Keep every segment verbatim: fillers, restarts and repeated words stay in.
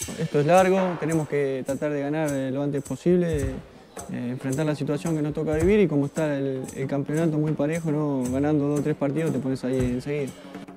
Esto es largo, tenemos que tratar de ganar lo antes posible, eh, enfrentar la situación que nos toca vivir y como está el, el campeonato muy parejo, ¿no? Ganando dos o tres partidos te pones ahí enseguida.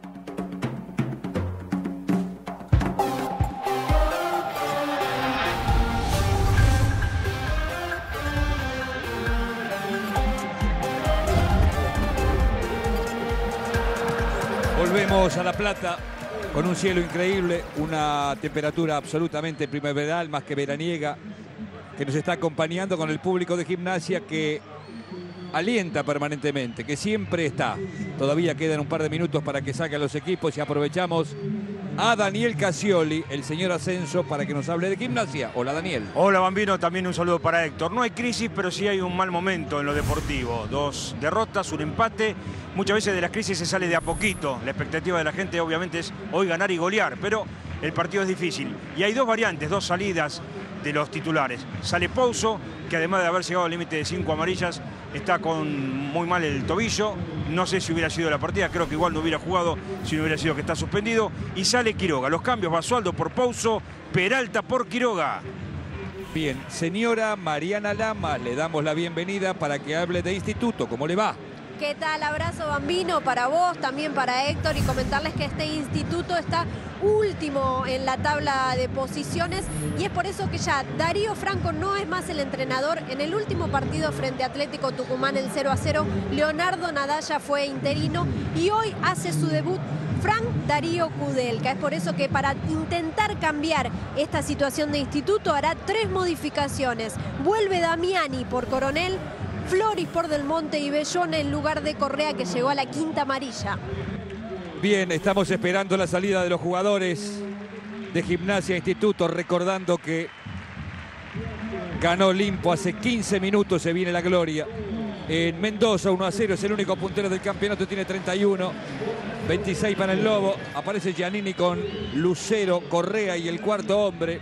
Volvemos a La Plata con un cielo increíble, una temperatura absolutamente primaveral, más que veraniega, que nos está acompañando con el público de Gimnasia que alienta permanentemente, que siempre está. Todavía quedan un par de minutos para que salgan los equipos y aprovechamos a Daniel Casioli, el señor Ascenso, para que nos hable de Gimnasia. Hola, Daniel. Hola, Bambino, también un saludo para Héctor. No hay crisis, pero sí hay un mal momento en lo deportivo. Dos derrotas, un empate. Muchas veces de las crisis se sale de a poquito. La expectativa de la gente obviamente es hoy ganar y golear, pero el partido es difícil. Y hay dos variantes, dos salidas de los titulares. Sale Pouso, que además de haber llegado al límite de cinco amarillas, está con muy mal el tobillo. No sé si hubiera sido la partida, creo que igual no hubiera jugado si no hubiera sido que está suspendido. Y sale Quiroga. Los cambios: Basualdo por Pouso, Peralta por Quiroga. Bien, señora Mariana Lama, le damos la bienvenida para que hable de Instituto. ¿Cómo le va? ¿Qué tal? Abrazo, Bambino, para vos, también para Héctor, y comentarles que este Instituto está último en la tabla de posiciones y es por eso que ya Darío Franco no es más el entrenador. En el último partido frente a Atlético Tucumán, el cero a cero, Leonardo Nadalla fue interino y hoy hace su debut Frank Darío Kudelka. Es por eso que para intentar cambiar esta situación de Instituto hará tres modificaciones. Vuelve Damiani por Coronel, Floris por Del Monte y Bellón en lugar de Correa, que llegó a la quinta amarilla. Bien, estamos esperando la salida de los jugadores de Gimnasia Instituto, recordando que ganó Olimpo hace quince minutos, se viene la gloria. En Mendoza, uno a cero, es el único puntero del campeonato, tiene treinta y uno, veintiséis para el Lobo. Aparece Giannini con Lucero, Correa y el cuarto hombre.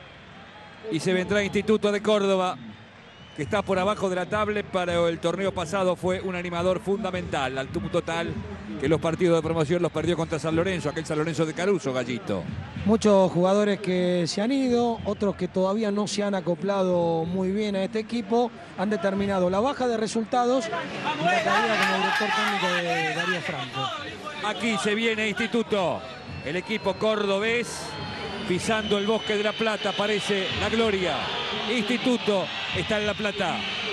Y se vendrá Instituto de Córdoba, que está por abajo de la tabla, pero el torneo pasado fue un animador fundamental, al punto tal que los partidos de promoción los perdió contra San Lorenzo, aquel San Lorenzo de Caruso, Gallito. Muchos jugadores que se han ido, otros que todavía no se han acoplado muy bien a este equipo, han determinado la baja de resultados y la caída como director técnico de Darío Franco. Aquí se viene Instituto, el equipo cordobés, pisando el Bosque de La Plata, aparece la gloria. Instituto está en La Plata.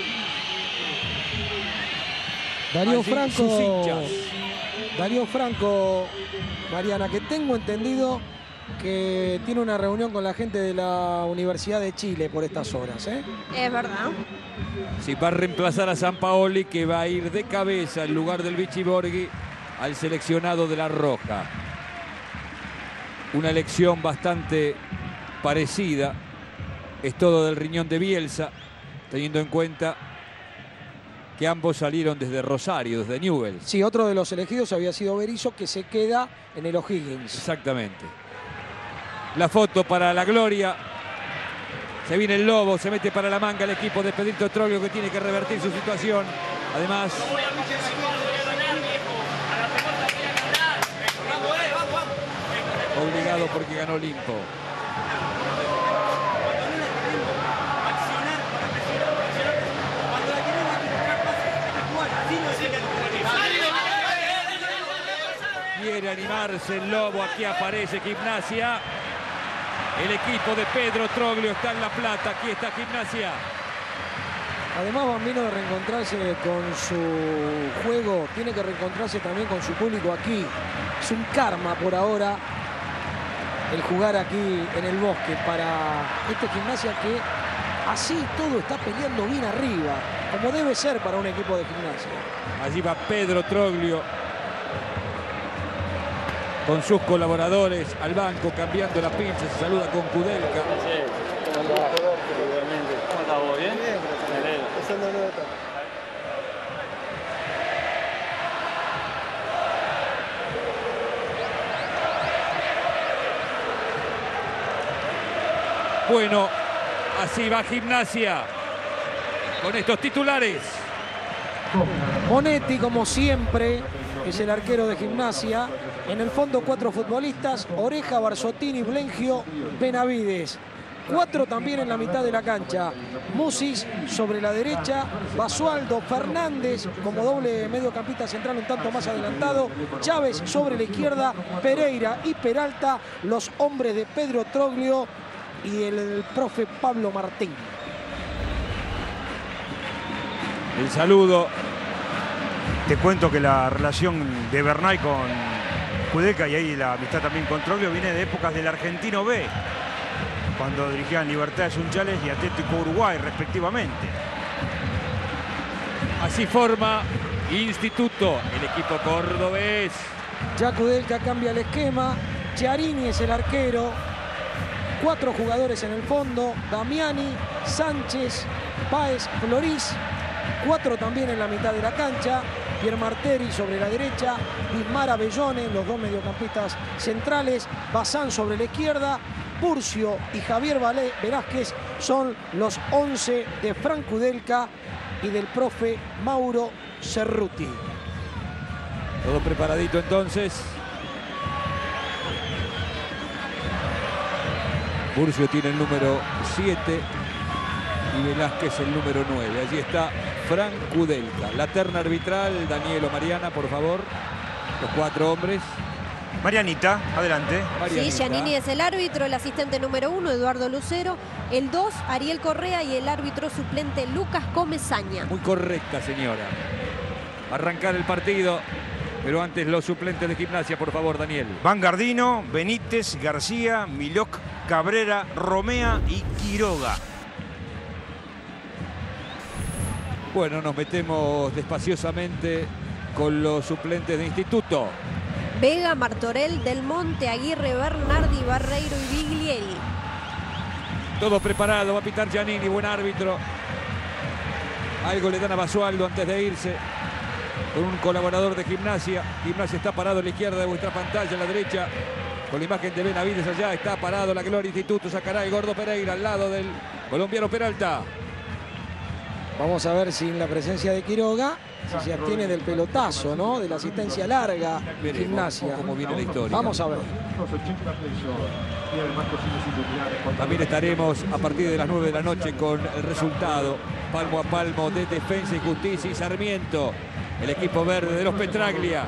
Darío Allí Franco, Darío Franco, Mariana, que tengo entendido que tiene una reunión con la gente de la Universidad de Chile por estas horas, ¿eh? Es verdad. Si va a reemplazar a Sampaoli, que va a ir de cabeza en lugar del Vichy Borghi al seleccionado de La Roja. Una elección bastante parecida. Es todo del riñón de Bielsa, teniendo en cuenta que ambos salieron desde Rosario, desde Newell's. Sí, otro de los elegidos había sido Berizzo, que se queda en el O'Higgins. Exactamente. La foto para la gloria. Se viene el Lobo, se mete para la manga el equipo de Pedrito Troglio, que tiene que revertir su situación. Además, obligado porque ganó Olimpo. Quiere animarse el Lobo, aquí aparece Gimnasia. El equipo de Pedro Troglio está en La Plata, aquí está Gimnasia. Además, Bambino, de reencontrarse con su juego, tiene que reencontrarse también con su público aquí. Es un karma por ahora el jugar aquí en el Bosque para este Gimnasia, que así todo está peleando bien arriba, como debe ser para un equipo de Gimnasia. Allí va Pedro Troglio con sus colaboradores al banco, cambiando la pinza, se saluda con Kudelka. ¿Cómo estás vos? ¿Bien? Bueno, así va Gimnasia con estos titulares. Monetti, como siempre, es el arquero de Gimnasia. En el fondo cuatro futbolistas, Oreja, Barzottini, Blengio, Benavides. Cuatro también en la mitad de la cancha. Musis sobre la derecha, Basualdo, Fernández como doble mediocampista central un tanto más adelantado, Chávez sobre la izquierda, Pereira y Peralta, los hombres de Pedro Troglio y el, el profe Pablo Martín. El saludo. Te cuento que la relación de Bernay con Kudelka y ahí la amistad también con Troglio viene de épocas del Argentino B, cuando dirigían Libertad Sunchales y Atlético Uruguay respectivamente. Así forma Instituto, el equipo cordobés. Ya Kudelka cambia el esquema, Chiarini es el arquero, cuatro jugadores en el fondo, Damiani, Sánchez, Páez, Florís, cuatro también en la mitad de la cancha, Pier Marteri sobre la derecha, Bismara, Bellone, los dos mediocampistas centrales, Bazán sobre la izquierda, Purcio y Javier Velázquez son los once de Frank Kudelka y del profe Mauro Cerruti. Todo preparadito entonces. Purcio tiene el número siete y Velázquez el número nueve. Allí está Frank Kudelka. La terna arbitral, Daniel o Mariana, por favor. Los cuatro hombres. Marianita, adelante. Sí, Giannini es el árbitro, el asistente número uno, Eduardo Lucero, el dos, Ariel Correa y el árbitro suplente, Lucas Comesaña. Muy correcta, señora. Arrancar el partido, pero antes los suplentes de Gimnasia, por favor, Daniel. Vangardino, Benítez, García, Milok, Cabrera, Romea y Quiroga. Bueno, nos metemos despaciosamente con los suplentes de Instituto. Vega, Martorell, Del Monte, Aguirre, Bernardi, Barreiro y Biglieri. Todo preparado, va a pitar Giannini, buen árbitro. Algo le dan a Basualdo antes de irse con un colaborador de Gimnasia. Gimnasia está parado a la izquierda de vuestra pantalla, a la derecha, con la imagen de Benavides allá. Está parado la Gloria Instituto, sacará el gordo Pereira al lado del colombiano Peralta. Vamos a ver si en la presencia de Quiroga si se abstiene del pelotazo, ¿no? De la asistencia larga. Veremos Gimnasia. cómo viene la historia. Vamos a ver. También estaremos a partir de las nueve de la noche con el resultado palmo a palmo de Defensa y Justicia y Sarmiento, el equipo verde de los Petraglia.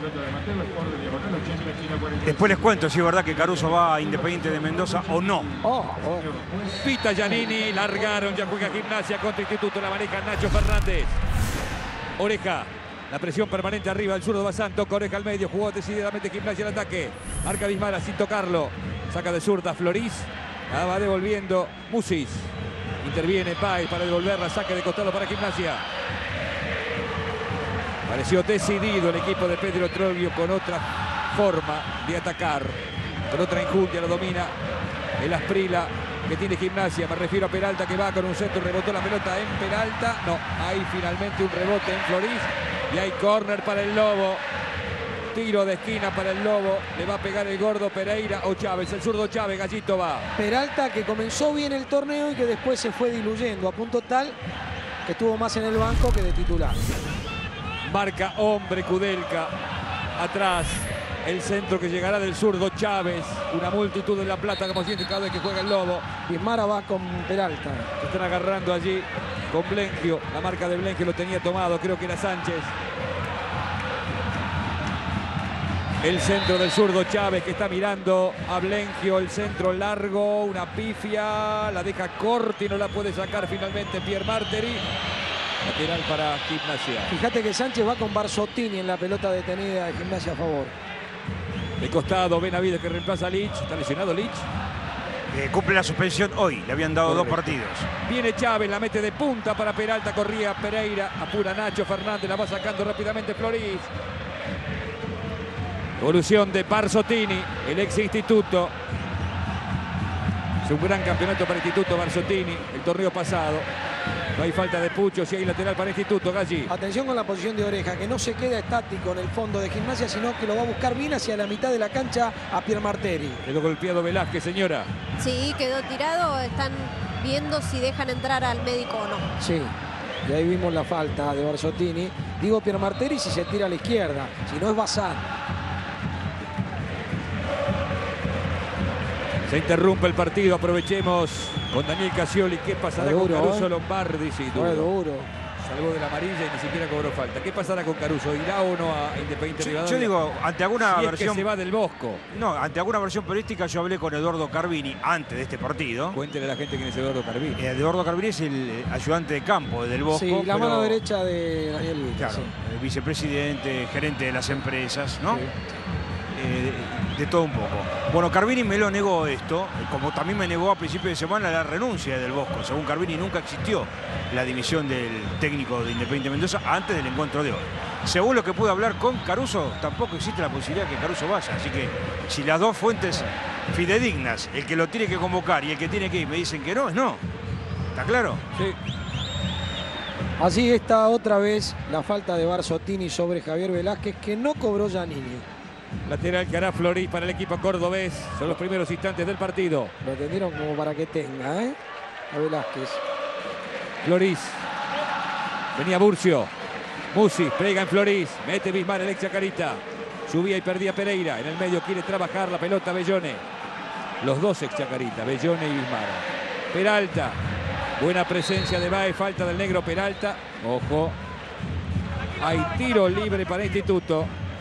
Después les cuento si es verdad que Caruso va a Independiente de Mendoza o no. Oh, oh. Pita Giannini, largaron, ya juega Gimnasia contra Instituto, la maneja Nacho Fernández. Oreja, la presión permanente arriba, el zurdo Bazán, toca Oreja al medio, jugó decididamente Gimnasia el ataque. Marca Bismara sin tocarlo, saca de zurda Florís, la va devolviendo Musis. Interviene Páez para devolverla, saque de costado para Gimnasia. Pareció decidido el equipo de Pedro Troglio con otra forma de atacar, con otra enjundia, lo domina el Asprila que tiene Gimnasia. Me refiero a Peralta que va con un centro, rebotó la pelota en Peralta. No, hay finalmente un rebote en Florís y hay córner para el Lobo. Tiro de esquina para el Lobo. Le va a pegar el gordo Pereira o Chávez. El zurdo Chávez, Gallito va. Peralta que comenzó bien el torneo y que después se fue diluyendo a punto tal que estuvo más en el banco que de titular. Marca hombre Kudelka. Atrás el centro que llegará del zurdo Chávez. Una multitud en La Plata como siente cada vez que juega el Lobo. Bismara va con Peralta. Se están agarrando allí con Blengio. La marca de Blengio lo tenía tomado, creo que era Sánchez. El centro del zurdo Chávez que está mirando a Blengio. El centro largo, una pifia. La deja corta y no la puede sacar finalmente Pier Marteri. Lateral para Gimnasia. Fíjate que Sánchez va con Barzottini en la pelota detenida de Gimnasia a favor. De costado Benavides que reemplaza a Lich. Está lesionado Lich. Eh, cumple la suspensión hoy. Le habían dado Correcto. dos partidos. Viene Chávez, la mete de punta para Peralta. Corría Pereira. Apura Nacho Fernández. La va sacando rápidamente Florís. Evolución de Barzottini, el ex Instituto. Es un gran campeonato para Instituto Barzottini, el torneo pasado. No hay falta de Pucho, si hay lateral para Instituto, Galli. Atención con la posición de Oreja, que no se queda estático en el fondo de Gimnasia, sino que lo va a buscar bien hacia la mitad de la cancha a Pier Marteri. Quedó golpeado Velázquez, señora. Sí, quedó tirado. Están viendo si dejan entrar al médico o no. Sí. Y ahí vimos la falta de Barzottini. Digo Piermarteri si se tira a la izquierda, si no es Bazán. Se interrumpe el partido, aprovechemos con Daniel Casioli. ¿Qué pasará Duro, con Caruso ¿eh? Lombardi? Sí, Fue duro. duro. Salvó de la amarilla y ni siquiera cobró falta. ¿Qué pasará con Caruso? ¿Irá o no a Independiente Yo, Rivadavia? yo digo, ante alguna si es versión... que se va del Bosco. No, ante alguna versión periodística yo hablé con Eduardo Carvini antes de este partido. Cuéntele a la gente quién es Eduardo Carvini. Eh, Eduardo Carvini es el eh, ayudante de campo del Bosco. Sí, la pero, mano derecha de Daniel Vita. Claro, Sí. el vicepresidente, gerente de las empresas, ¿no? Sí. Eh, de, de todo un poco. Bueno, Carvini me lo negó esto, como también me negó a principio de semana la renuncia del Bosco. Según Carvini, nunca existió la dimisión del técnico de Independiente Mendoza antes del encuentro de hoy. Según lo que pude hablar con Caruso, tampoco existe la posibilidad de que Caruso vaya. Así que si las dos fuentes fidedignas, el que lo tiene que convocar y el que tiene que ir, me dicen que no, es no. ¿Está claro? Sí. Así está otra vez la falta de Barzottini sobre Javier Velázquez, que no cobró Giannini. Lateral que hará Florís para el equipo cordobés. Son los primeros instantes del partido. Lo atendieron como para que tenga, ¿eh? A Velázquez. Florís. Venía Burcio. Musi, pega en Florís. Mete Bismar, el ex Chacarita. Subía y perdía Pereira. En el medio quiere trabajar la pelota Bellone. Los dos ex Chacarita, Bellone y Bismar. Peralta. Buena presencia de Baez. Falta del negro Peralta. Ojo. Hay tiro libre para Instituto.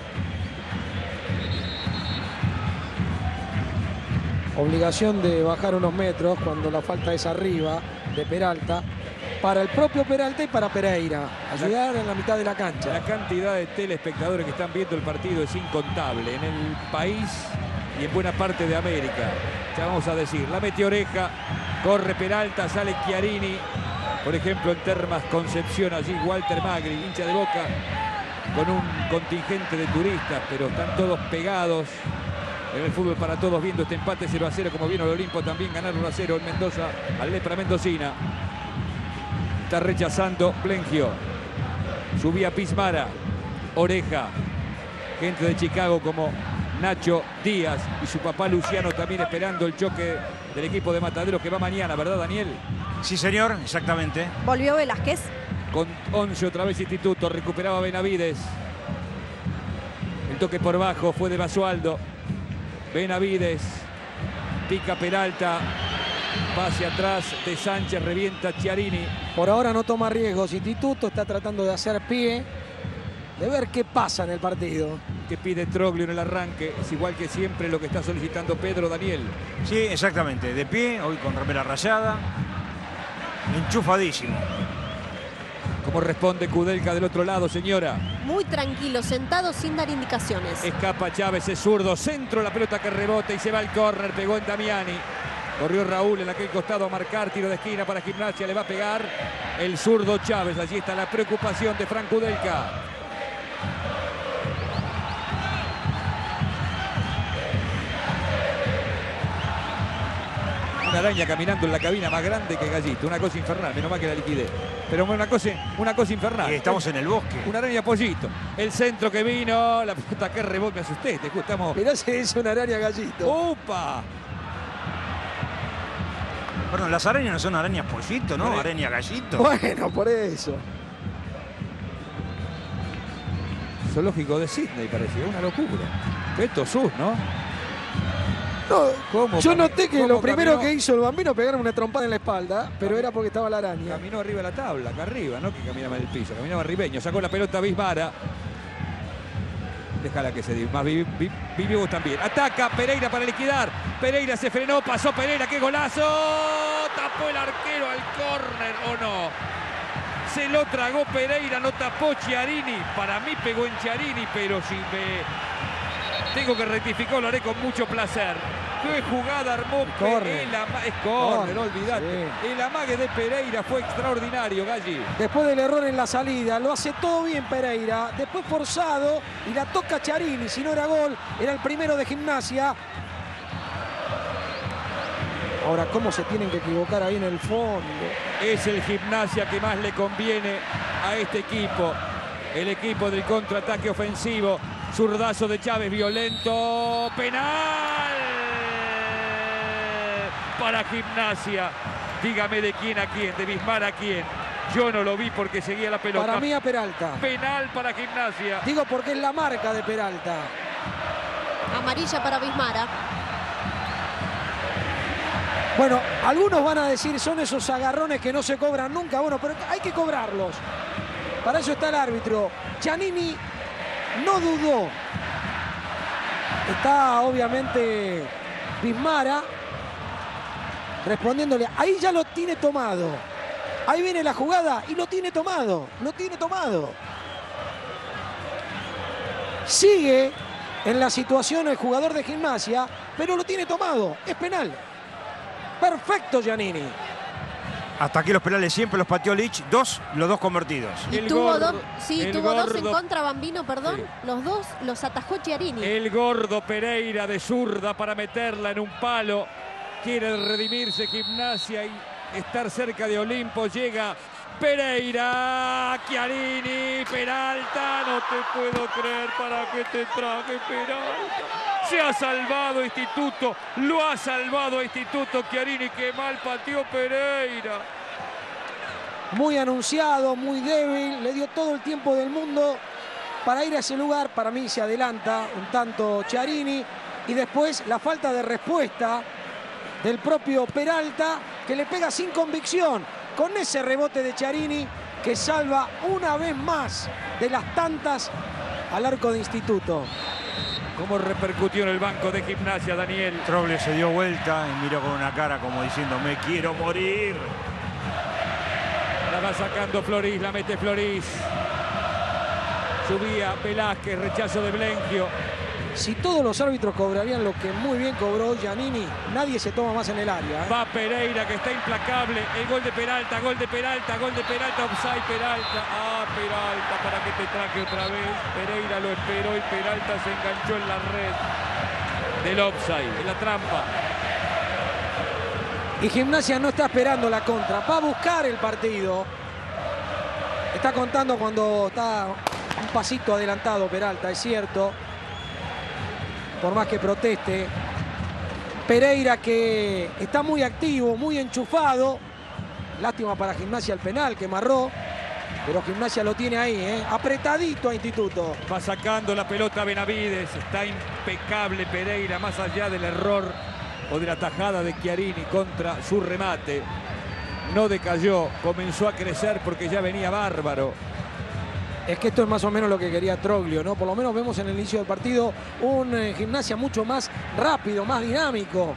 Obligación de bajar unos metros cuando la falta es arriba de Peralta. Para el propio Peralta y para Pereira. Ayudar en la mitad de la cancha. La cantidad de telespectadores que están viendo el partido es incontable en el país y en buena parte de América. Ya vamos a decir, la mete Oreja, corre Peralta, sale Chiarini. Por ejemplo, en Termas Concepción, allí Walter Magri, hincha de Boca, con un contingente de turistas, pero están todos pegados en el fútbol para todos, viendo este empate cero a cero, como vino el Olimpo también ganar uno a cero en Mendoza al Lepra Mendocina. Está rechazando Plengio. Subía Pismara. Oreja. Gente de Chicago como Nacho Díaz y su papá Luciano también esperando el choque del equipo de Mataderos que va mañana, ¿verdad, Daniel? Sí, señor, exactamente. Volvió Velázquez. Con once otra vez Instituto. Recuperaba Benavides. El toque por bajo fue de Basualdo. Benavides. Pica Peralta. Va hacia atrás de Sánchez, revienta Chiarini. Por ahora no toma riesgos. Instituto está tratando de hacer pie, de ver qué pasa en el partido. Que pide Troglio en el arranque. Es igual que siempre lo que está solicitando Pedro Daniel. Sí, exactamente. De pie, hoy con remera rayada. Enchufadísimo. ¿Cómo responde Kudelka del otro lado, señora? Muy tranquilo, sentado sin dar indicaciones. Escapa Chávez, es zurdo. Centro, la pelota que rebota y se va al córner. Pegó en Damiani. Corrió Raúl en aquel costado a marcar, tiro de esquina para Gimnasia, le va a pegar el zurdo Chávez. Allí está la preocupación de Frank Kudelka. Una araña caminando en la cabina más grande que Gallito, una cosa infernal, menos mal que la liquidé. Pero una cosa, una cosa infernal. Y estamos en el bosque. Una araña Pollito. El centro que vino, la pelota que rebota, me asusté, te estamos... Mirá si es una araña Gallito. ¡Upa! Perdón, las arañas no son arañas Pollito, ¿no? Vale. Araña Gallito. Bueno, por eso. Zoológico de Sydney parecía, una locura. Esto es sus, ¿no? No, ¿Cómo yo cami- noté que cómo lo primero caminó? que hizo el Bambino pegarme una trompada en la espalda, pero era porque estaba la araña. Caminó arriba de la tabla, acá arriba, no que caminaba en el piso, caminaba Ribeño, sacó la pelota Bismara. Déjala que se diga, más vi- vi- vivió también. Ataca Pereira para liquidar. Pereira se frenó, pasó Pereira, qué golazo. Tapó el arquero al córner, ¿o no? Se lo tragó Pereira, no tapó Chiarini. Para mí pegó en Chiarini, pero si me tengo que rectificar, lo haré con mucho placer. Qué jugada armó Córner. el ama- Es córner, Córner, olvidate. El amague de Pereira fue extraordinario, Galli. Después del error en la salida, lo hace todo bien Pereira. Después forzado y la toca Chiarini. Si no era gol, era el primero de Gimnasia. Ahora, ¿cómo se tienen que equivocar ahí en el fondo? Es el Gimnasia que más le conviene a este equipo. El equipo del contraataque ofensivo. Zurdazo de Chávez, violento. Penal para Gimnasia. Dígame de quién a quién, de Bismar a quién. Yo no lo vi porque seguía la pelota. Para mí a Peralta. Penal para Gimnasia. Digo porque es la marca de Peralta. Amarilla para Bismara. Bueno, algunos van a decir son esos agarrones que no se cobran nunca. Bueno, pero hay que cobrarlos. Para eso está el árbitro. Giannini no dudó. Está obviamente Bismara respondiéndole. Ahí ya lo tiene tomado. Ahí viene la jugada y lo tiene tomado. Lo tiene tomado. Sigue en la situación el jugador de Gimnasia, pero lo tiene tomado. Es penal. Perfecto, Giannini. Hasta aquí los penales siempre los pateó Lich, dos, los dos convertidos. Y El tuvo, gordo, dos, sí, el tuvo dos en gordo. contra, Bambino, perdón. Sí. Los dos los atajó Chiarini. El gordo Pereira de zurda para meterla en un palo. Quiere redimirse Gimnasia y estar cerca de Olimpo. Llega Pereira, Chiarini, Peralta. No te puedo creer para que te traje Peralta. Se ha salvado Instituto, lo ha salvado Instituto Chiarini. Qué mal pateó Pereira. Muy anunciado, muy débil. Le dio todo el tiempo del mundo para ir a ese lugar. Para mí se adelanta un tanto Chiarini. Y después la falta de respuesta del propio Peralta, que le pega sin convicción con ese rebote de Chiarini, que salva una vez más de las tantas al arco de Instituto. ¿Cómo repercutió en el banco de Gimnasia, Daniel? Troglio se dio vuelta y miró con una cara como diciendo, me quiero morir. La va sacando Florís, la mete Florís. Subía Velázquez, rechazo de Blenquio. Si todos los árbitros cobrarían lo que muy bien cobró Giannini, nadie se toma más en el área, ¿eh? Va Pereira, que está implacable. El gol de Peralta, gol de Peralta, gol de Peralta, offside Peralta. Ah, Peralta, ¿para qué te traje otra vez? Pereira lo esperó y Peralta se enganchó en la red del offside, en la trampa. Y Gimnasia no está esperando la contra, va a buscar el partido. Está contando cuando está un pasito adelantado Peralta, es cierto. Por más que proteste. Pereira, que está muy activo, muy enchufado. Lástima para Gimnasia el penal que marró. Pero Gimnasia lo tiene ahí, ¿eh? Apretadito a Instituto. Va sacando la pelota Benavides. Está impecable Pereira, más allá del error o de la tajada de Chiarini contra su remate. No decayó, comenzó a crecer porque ya venía bárbaro. Es que esto es más o menos lo que quería Troglio, ¿no? Por lo menos vemos en el inicio del partido un eh, Gimnasia mucho más rápido, más dinámico.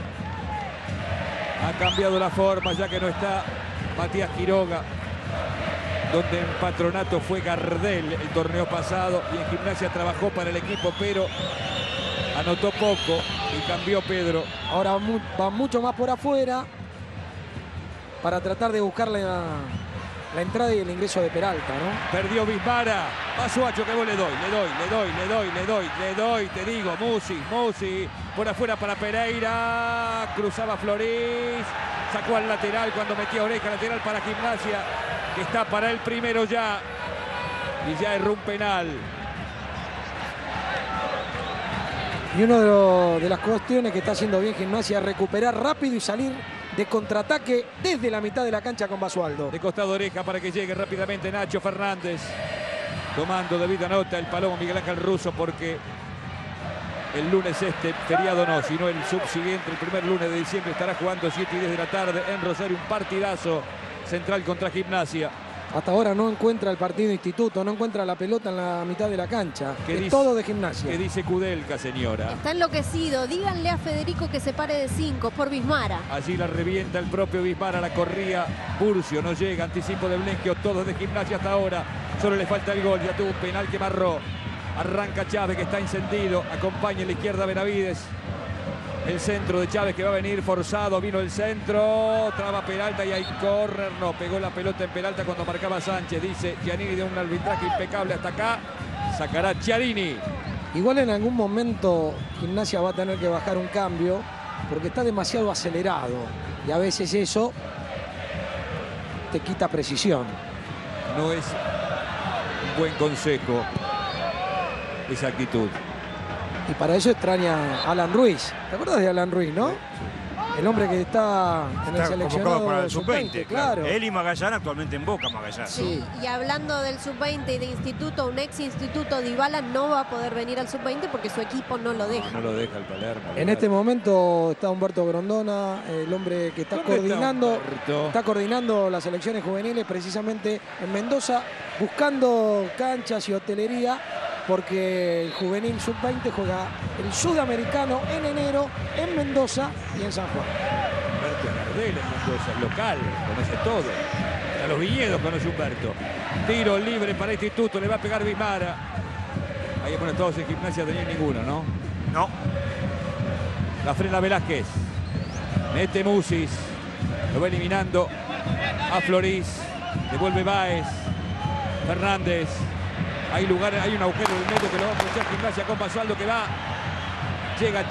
Ha cambiado la forma ya que no está Matías Quiroga, donde en Patronato fue Gardel el torneo pasado y en Gimnasia trabajó para el equipo, pero anotó poco y cambió Pedro. Ahora mu va mucho más por afuera para tratar de buscar la, la entrada y el ingreso de Peralta, ¿no? Perdió Bismara. Va Suacho, que vos le doy, le doy, le doy, le doy, le doy, le doy, te digo, Musi, Musi. Por afuera para Pereira. Cruzaba Florís. Sacó al lateral cuando metía oreja. Lateral para Gimnasia, que está para el primero ya. Y ya erró un penal. Y una de, lo, de las cuestiones que está haciendo bien Gimnasia es recuperar rápido y salir de contraataque desde la mitad de la cancha con Basualdo. De costado oreja para que llegue rápidamente Nacho Fernández. Tomando debida nota el Palomo Miguel Ángel Russo, porque el lunes este, feriado no, sino el subsiguiente, el primer lunes de diciembre, estará jugando siete y diez de la tarde en Rosario, un partidazo Central contra Gimnasia. Hasta ahora no encuentra el partido Instituto, no encuentra la pelota en la mitad de la cancha. ¿Qué Es dice, todo de Gimnasia. ¿Qué dice Kudelka, señora? Está enloquecido. Díganle a Federico que se pare de cinco por Bismara. Allí la revienta el propio Bismara, la corría Burcio, no llega, anticipo de Blenquio, todos de Gimnasia hasta ahora. Solo le falta el gol, ya tuvo un penal que marró. Arranca Chávez, que está encendido, acompaña en la izquierda Benavides. El centro de Chávez que va a venir forzado, vino el centro, traba Peralta y hay córner, no, pegó la pelota en Peralta cuando marcaba Sánchez, dice Giannini, de un arbitraje impecable hasta acá, sacará Chiarini. Igual en algún momento Gimnasia va a tener que bajar un cambio porque está demasiado acelerado y a veces eso te quita precisión. No es un buen consejo esa actitud. Y para eso extraña a Alan Ruiz. ¿Te acuerdas de Alan Ruiz, no? Sí. El hombre que está en Está el seleccionado convocado para el sub sub veinte, veinte, claro. Él y Magallán, actualmente en Boca Magallán. Sí, y hablando del sub veinte y de instituto, un ex instituto, Dybala no va a poder venir al sub veinte porque su equipo no lo deja. No lo deja el Palermo. En este momento está Humberto Grondona, el hombre que está ¿Dónde está coordinando, Humberto? está coordinando las selecciones juveniles precisamente en Mendoza, buscando canchas y hotelería, porque el juvenil sub veinte juega el sudamericano en enero en Mendoza y en San Juan. Humberto Gardel en Mendoza, local, conoce todo. A los viñedos conoce Humberto. Tiro libre para Instituto, le va a pegar Bismara. Ahí, bueno, todos en Gimnasia tenían ninguno, ¿no? No. La frena Velázquez. Mete Musis. Lo va eliminando a Florís. Devuelve Báez. Fernández. Hay lugar, hay un agujero en el medio que lo va a aprovechar Gimnasia con Basualdo que va. Llega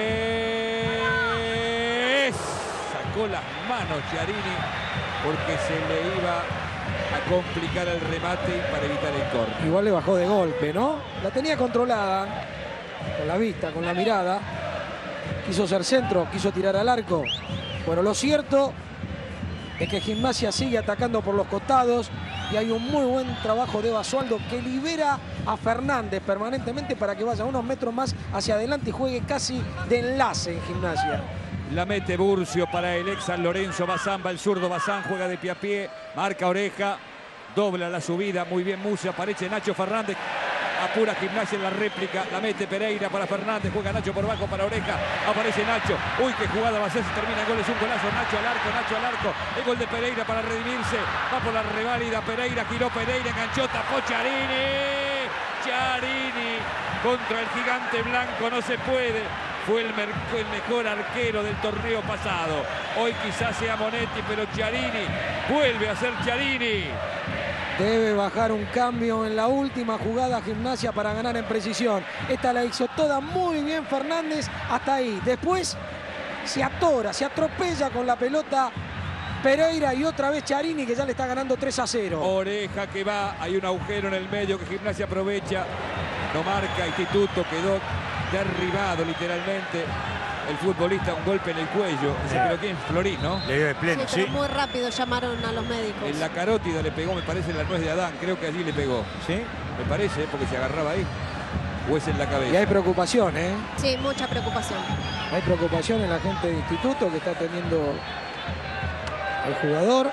Chávez. Sacó las manos Chiarini porque se le iba a complicar el remate para evitar el corte. Igual le bajó de golpe, ¿no? La tenía controlada con la vista, con la mirada. Quiso ser centro, quiso tirar al arco. Bueno, lo cierto es que Gimnasia sigue atacando por los costados y hay un muy buen trabajo de Basualdo que libera a Fernández permanentemente para que vaya unos metros más hacia adelante y juegue casi de enlace en Gimnasia. La mete Burcio para el ex San Lorenzo. Bazán va el zurdo. Bazán juega de pie a pie. Marca Oreja. Dobla la subida. Muy bien Musi. Aparece Nacho Fernández. Apura Gimnasia en la réplica. La mete Pereira para Fernández. Juega Nacho por bajo para Oreja. Aparece Nacho. Uy, qué jugada va a ser. Se termina el gol. Es un golazo. Nacho al arco. Nacho al arco. El gol de Pereira para redimirse. Va por la reválida. Pereira. Giró Pereira. Enganchó. Tapó Chiarini. Chiarini contra el gigante blanco. No se puede. Fue el, el mejor arquero del torneo pasado. Hoy quizás sea Monetti, pero Chiarini vuelve a ser Chiarini. Debe bajar un cambio en la última jugada Gimnasia para ganar en precisión. Esta la hizo toda muy bien Fernández hasta ahí. Después se atora, se atropella con la pelota Pereira y otra vez Chiarini que ya le está ganando tres a cero. Oreja que va, hay un agujero en el medio que Gimnasia aprovecha. No marca, Instituto quedó derribado literalmente. El futbolista, un golpe en el cuello. Se creo que es Florín, ¿no? Le dio de pleno, Sí, sí. pero muy rápido llamaron a los médicos. En la carótida le pegó, me parece, en la nuez de Adán. Creo que allí le pegó. ¿Sí? Me parece, porque se agarraba ahí. O es en la cabeza. Y hay preocupación, ¿eh? Sí, mucha preocupación. Hay preocupación en la gente de Instituto que está teniendo al jugador.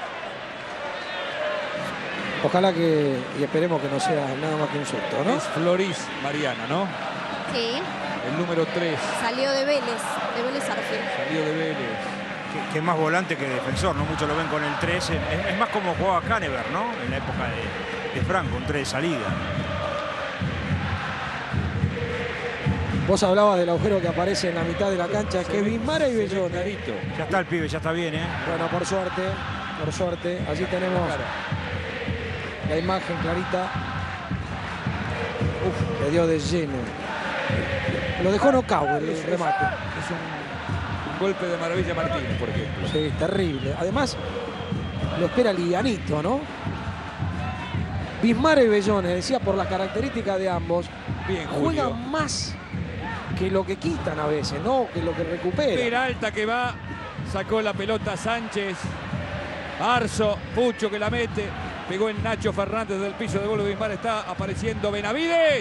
Ojalá que, y esperemos que no sea nada más que un susto, ¿no? Es Florís Mariana, ¿no? Sí, El número tres. salió de Vélez, de Vélez Arfield. Salió de Vélez. Que, que es más volante que defensor, ¿no? Muchos lo ven con el tres. Es, es más como jugaba Canever, ¿no? En la época de, de Franco, un tres de salida. Vos hablabas del agujero que aparece en la mitad de la cancha, que es Bismara y Bellone. Clarito. Ya está el pibe, ya está bien, ¿eh? Bueno, por suerte, por suerte. Allí tenemos la imagen clarita. Uf, le dio de lleno. Lo dejó nocaut el Es, es- remate. es un, un golpe de Maravilla Martínez, por ejemplo. Sí, terrible. Además, lo espera livianito, ¿no? Bismara y Bellone, decía, por las características de ambos, Bien, Julio. juegan más que lo que quitan a veces, ¿no? Que lo que recuperan. Peralta que va, sacó la pelota Sánchez. Arzo, Pucho que la mete. Pegó en Nacho Fernández del piso de gol de Bismar. Está apareciendo Benavides.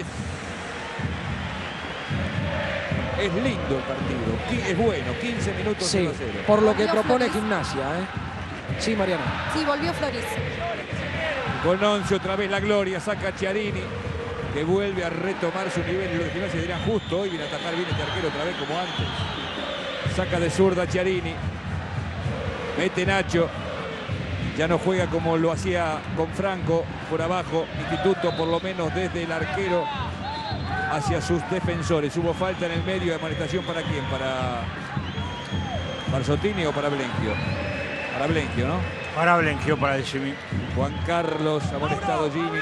Es lindo el partido. Qui- Es bueno, quince minutos Sí, cero a cero. por lo que Volvió propone Flores. Gimnasia, ¿eh? Sí, Mariana. Sí, volvió Flores. Con once otra vez la gloria, saca Chiarini, que vuelve a retomar su nivel. Los de Gimnasia dirán justo, hoy viene a atacar bien este arquero otra vez como antes. Saca de zurda Chiarini, mete Nacho, ya no juega como lo hacía con Franco por abajo. Instituto por lo menos desde el arquero hacia sus defensores. Hubo falta en el medio de amonestación. ¿Para quién? ¿Para Barzottini o para Blenquio? Para Blenquio, ¿no? Para Blenquio, para el Jimmy. Juan Carlos, amonestado Jimmy.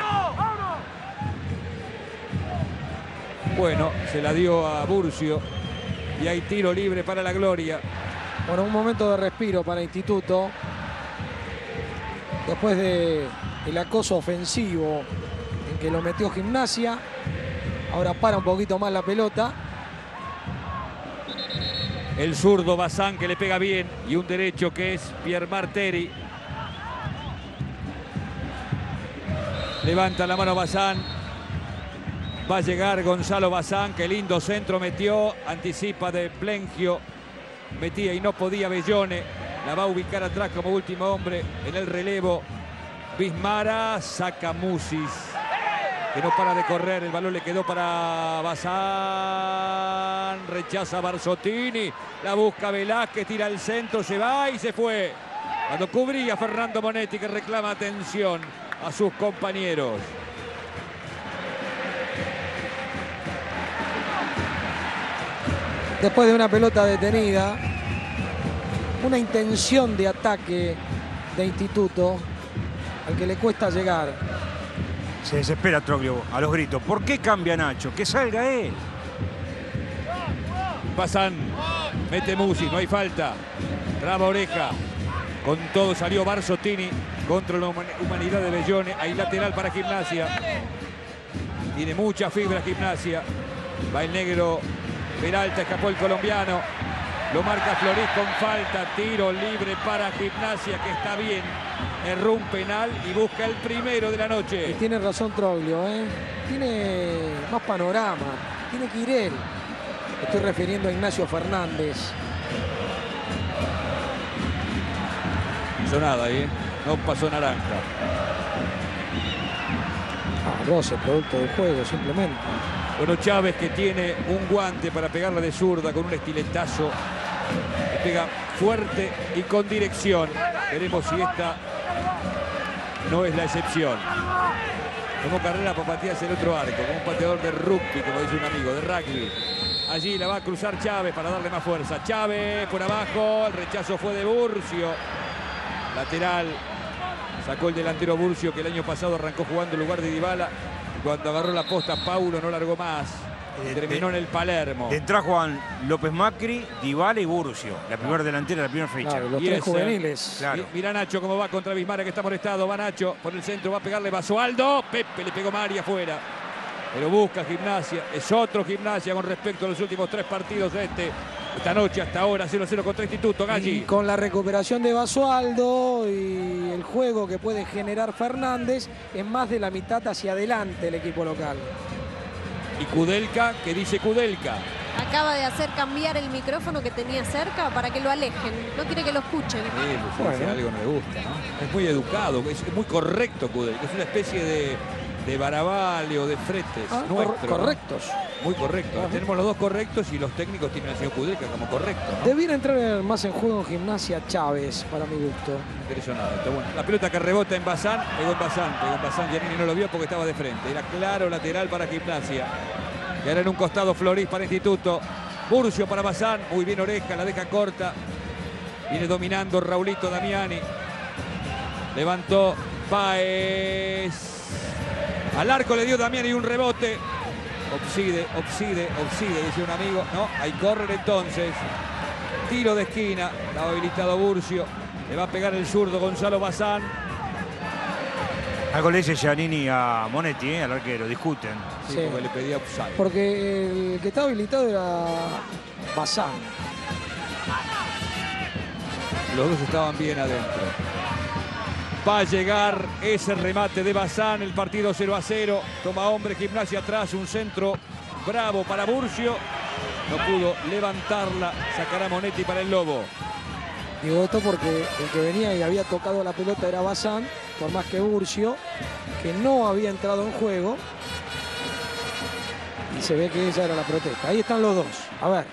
Bueno, se la dio a Burcio. Y hay tiro libre para la gloria. Bueno, un momento de respiro para Instituto. Después de el acoso ofensivo en que lo metió Gimnasia. Ahora para un poquito más la pelota. El zurdo Bazán que le pega bien y un derecho que es Pierre Marteri. Levanta la mano Bazán. Va a llegar Gonzalo Bazán. Qué lindo centro metió. Anticipa de Plengio. Metía y no podía Bellone. La va a ubicar atrás como último hombre en el relevo. Bismara. Saca Musis, que no para de correr. El balón le quedó para Bazán. Rechaza Barzottini. La busca Velázquez. Tira el centro. Se va y se fue. Cuando cubría Fernando Monetti, que reclama atención a sus compañeros. Después de una pelota detenida, una intención de ataque de Instituto al que le cuesta llegar. Se desespera Troglio a los gritos. ¿Por qué cambia Nacho? Que salga él. Bazán, mete Musi, no hay falta. Traba Oreja. Con todo salió Barzottini contra la humanidad de Bellone. Hay lateral para Gimnasia. Tiene mucha fibra Gimnasia. Va el negro Peralta, escapó el colombiano. Lo marca Florís con falta. Tiro libre para Gimnasia, que está bien. Erró un penal y busca el primero de la noche. Y tiene razón Troglio, ¿eh? Tiene más panorama. Tiene que ir él. Estoy refiriendo a Ignacio Fernández. No hizo nada ahí, ¿eh? No pasó naranja. Ah, roce, producto del juego, simplemente. Bueno, Chávez, que tiene un guante para pegarla de zurda con un estiletazo. Le pega fuerte y con dirección. Veremos si esta no es la excepción. Tomó carrera para patear hacia el otro arco, como un pateador de rugby, como dice un amigo, de rugby. Allí la va a cruzar Chávez para darle más fuerza. Chávez por abajo, el rechazo fue de Burcio. Lateral, sacó el delantero Burcio, que el año pasado arrancó jugando en lugar de Dybala. Cuando agarró la posta Paulo no largó más. Eh, Terminó de, en el Palermo. De entrada Juan López Macri, Dybala y Burcio. La primera delantera, la primera fecha. Claro, los Y tres ese, juveniles. Claro. Mira Nacho cómo va contra Bismara, que está molestado. Va Nacho por el centro, va a pegarle Basualdo. Pepe le pegó Mari afuera. Pero busca Gimnasia. Es otro Gimnasia con respecto a los últimos tres partidos de este. Esta noche hasta ahora cero cero contra Instituto. Galli. Y con la recuperación de Basualdo y el juego que puede generar Fernández, es más de la mitad hacia adelante el equipo local. Y Kudelka, que dice Kudelka. Acaba de hacer cambiar el micrófono que tenía cerca para que lo alejen. No quiere que lo escuchen. Sí, pues, Bueno. algo no le gusta, ¿no? Es muy educado, es muy correcto Kudelka. Es una especie de, de Baravalli o de Fretes. Ah, nuestro, cor correctos. ¿no? Muy correcto. Ajá. Tenemos los dos correctos y los técnicos tienen al señor Kudelka como correcto, ¿no? Debiera entrar más en juego en Gimnasia Chávez, para mi gusto. Impresionante. Bueno, la pelota que rebota en Bazán, pegó en Bazán, pegó en Bazán. Giannini no lo vio porque estaba de frente. Era claro lateral para Gimnasia. Y ahora en un costado Florís para Instituto. Burcio para Bazán. Muy bien Oreja, la deja corta. Viene dominando Raulito Damiani. Levantó Páez. Al arco le dio Damiani un rebote. Obside, obside, obside, dice un amigo. No, hay córner entonces. Tiro de esquina. Estaba habilitado Burcio. Le va a pegar el zurdo Gonzalo Bazán. Algo le dice Giannini a Monetti, ¿eh? Al arquero. Discuten. Sí, Sí. porque le pedía offside. Porque el que estaba habilitado era Bazán. Los dos estaban bien adentro. Va a llegar ese remate de Bazán, el partido cero a cero. Toma hombre Gimnasia atrás, un centro bravo para Burcio. No pudo levantarla, sacará Monetti para el Lobo. Digo esto porque el que venía y había tocado la pelota era Bazán, por más que Burcio, que no había entrado en juego. Y se ve que esa era la protesta. Ahí están los dos. A ver.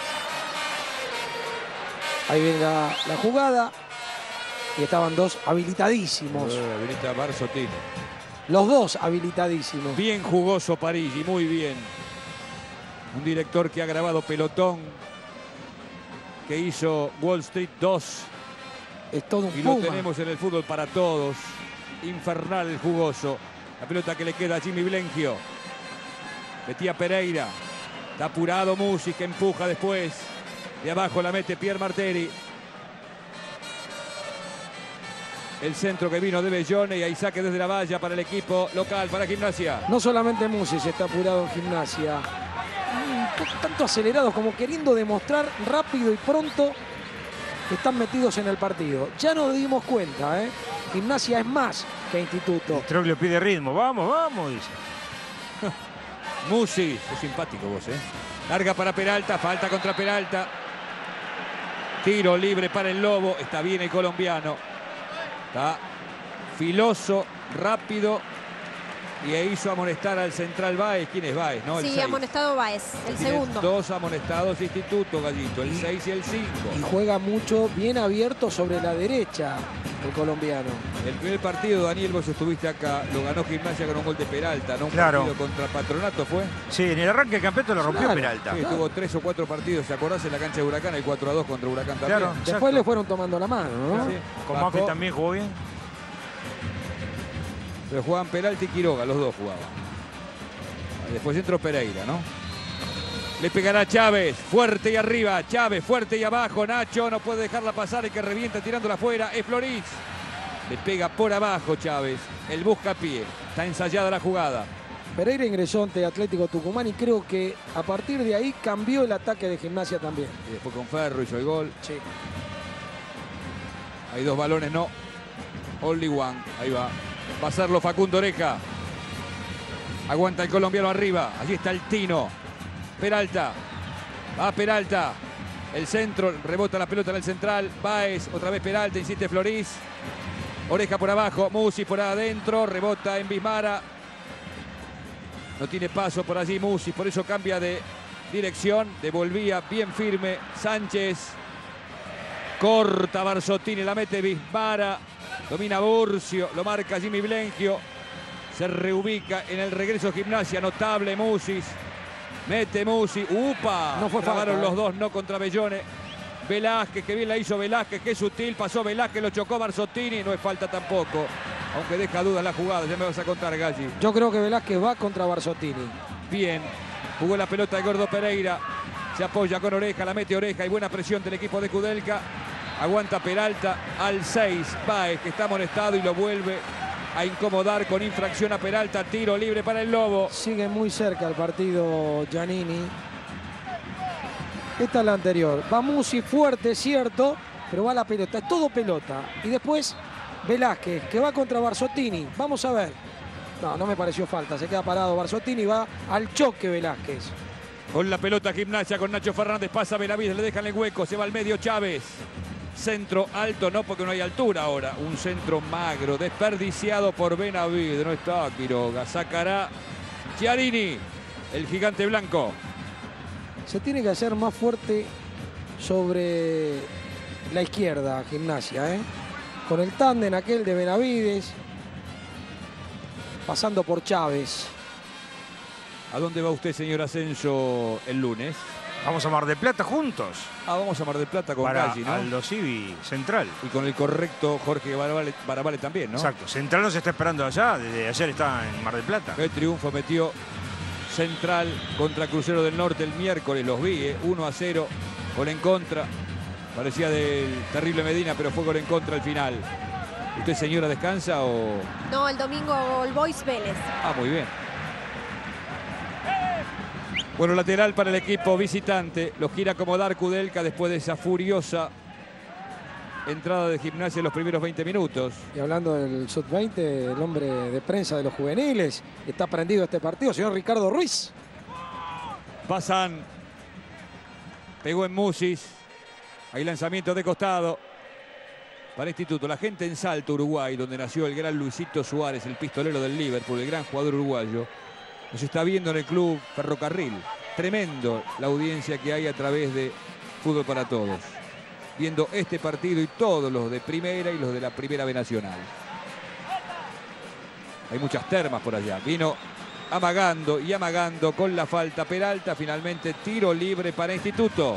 Ahí viene la, la jugada. Y estaban dos habilitadísimos. Eh, habilita Barzottini. Los dos habilitadísimos. Bien jugoso Parigi, muy bien. Un director que ha grabado Pelotón, que hizo Wall Street dos. Es todo un Y lo puma. tenemos en el fútbol para todos. Infernal el jugoso. La pelota que le queda a Jimmy Blengio. Metía Pereira. Está apurado Musi, que empuja después. De abajo la mete Pierre Marteri. El centro que vino de Bellone y ahí saque desde la valla para el equipo local, para Gimnasia. No solamente Musi está apurado en Gimnasia. tanto acelerados, como queriendo demostrar rápido y pronto que están metidos en el partido. Ya nos dimos cuenta, ¿eh? Gimnasia es más que Instituto. Troglio pide ritmo. Vamos, vamos, dice. Musi, es simpático vos, ¿eh? Larga para Peralta, falta contra Peralta. Tiro libre para el Lobo. Está bien el colombiano. Está filoso, rápido. Y hizo amonestar al central Báez. ¿Quién es Báez? No, el Sí, seis. amonestado Báez, el Tiene segundo. Dos amonestados Instituto, Gallito. El seis y el cinco. Y juega mucho, bien abierto sobre la derecha el colombiano. El primer partido, Daniel, vos estuviste acá. Lo ganó Gimnasia con un gol de Peralta, ¿no? Un Claro. partido contra Patronato, ¿fue? Sí, en el arranque del campeonato lo rompió Claro. Peralta. Sí, tuvo tres o cuatro partidos, ¿te acordás? En la cancha de Huracán, el cuatro a dos contra Huracán también. Claro. Después Exacto. le fueron tomando la mano, ¿no? Sí. Con Bajó, Maffi también jugó bien. pero jugaban Peralta y Quiroga, los dos jugaban. Después entró Pereira, ¿no? Le pegará Chávez, fuerte y arriba. Chávez, fuerte y abajo. Nacho no puede dejarla pasar, el que revienta tirándola afuera es Floriz. Le pega por abajo Chávez. El buscapié. Está ensayada la jugada. Pereira ingresó ante Atlético Tucumán y creo que a partir de ahí cambió el ataque de Gimnasia también. Y después con Ferro hizo el gol. Sí. Hay dos balones, no. Only one. Ahí va. Va a hacerlo Facundo Oreja. Aguanta el colombiano arriba. Allí está el Tino. Peralta. Va Peralta. El centro. Rebota la pelota en el central. Báez. Otra vez Peralta. Insiste Floriz. Oreja por abajo. Musi por adentro. Rebota en Bismara. No tiene paso por allí Musi. Por eso cambia de dirección. Devolvía bien firme Sánchez. Corta Barzottini. La mete Bismara. Domina Burcio. Lo marca Jimmy Blengio. Se reubica en el regreso Gimnasia. Notable Musis. Mete Musi. ¡Upa! No fue Trabaron falta, los ¿eh? dos, no contra Bellone. Velázquez, que bien la hizo Velázquez. Qué sutil. Pasó Velázquez, lo chocó Barzottini. No es falta tampoco. Aunque deja dudas la jugada. Ya me vas a contar, Galli. Yo creo que Velázquez va contra Barzottini. Bien. Jugó la pelota de Gordo Pereira. Se apoya con Oreja. La mete Oreja. Y buena presión del equipo de Kudelka. Aguanta Peralta al seis. Báez, que está amonestado y lo vuelve a incomodar con infracción a Peralta. Tiro libre para el Lobo. Sigue muy cerca el partido Giannini. Esta es la anterior. Va Musi fuerte, cierto, pero va la pelota. Es todo pelota. Y después Velázquez, que va contra Barzottini. Vamos a ver. No, no me pareció falta. Se queda parado Barzottini. Va al choque Velázquez. Con la pelota Gimnasia, con Nacho Fernández. Pasa Benavides, le dejan el hueco. Se va al medio Chávez. Centro alto, no porque no hay altura ahora. Un centro magro, desperdiciado por Benavides. No está Quiroga. Sacará Chiarini, el gigante blanco. Se tiene que hacer más fuerte sobre la izquierda Gimnasia, ¿eh? Con el tándem aquel de Benavides. Pasando por Chávez. ¿A dónde va usted, señor Ascenso, el lunes? Vamos a Mar del Plata juntos. Ah, vamos a Mar del Plata con Para Galli, ¿no? Aldo Civi Central. Y con el correcto Jorge Barabale, Barabale también, ¿no? Exacto. Central nos está esperando allá. Desde ayer está en Mar del Plata. Qué triunfo metió Central contra Crucero del Norte el miércoles. Los vi, ¿eh? uno a cero. Gol en contra. Parecía del terrible Medina, pero fue gol en contra al final. ¿Usted, señora, descansa o...? No, el domingo el Boys Vélez. Ah, muy bien. Bueno, lateral para el equipo visitante. Lo quiere acomodar Kudelka después de esa furiosa entrada de Gimnasia en los primeros veinte minutos. Y hablando del sub veinte, el hombre de prensa de los juveniles, está prendido este partido, señor Ricardo Ruiz. Pasan. Pegó en Musis. Hay lanzamiento de costado para Instituto. La gente en Salto, Uruguay, donde nació el gran Luisito Suárez, el pistolero del Liverpool, el gran jugador uruguayo. Nos está viendo en el club Ferrocarril. Tremendo la audiencia que hay a través de Fútbol para Todos. Viendo este partido y todos los de Primera y los de la Primera B Nacional. Hay muchas termas por allá. Vino amagando y amagando con la falta Peralta. Finalmente tiro libre para Instituto.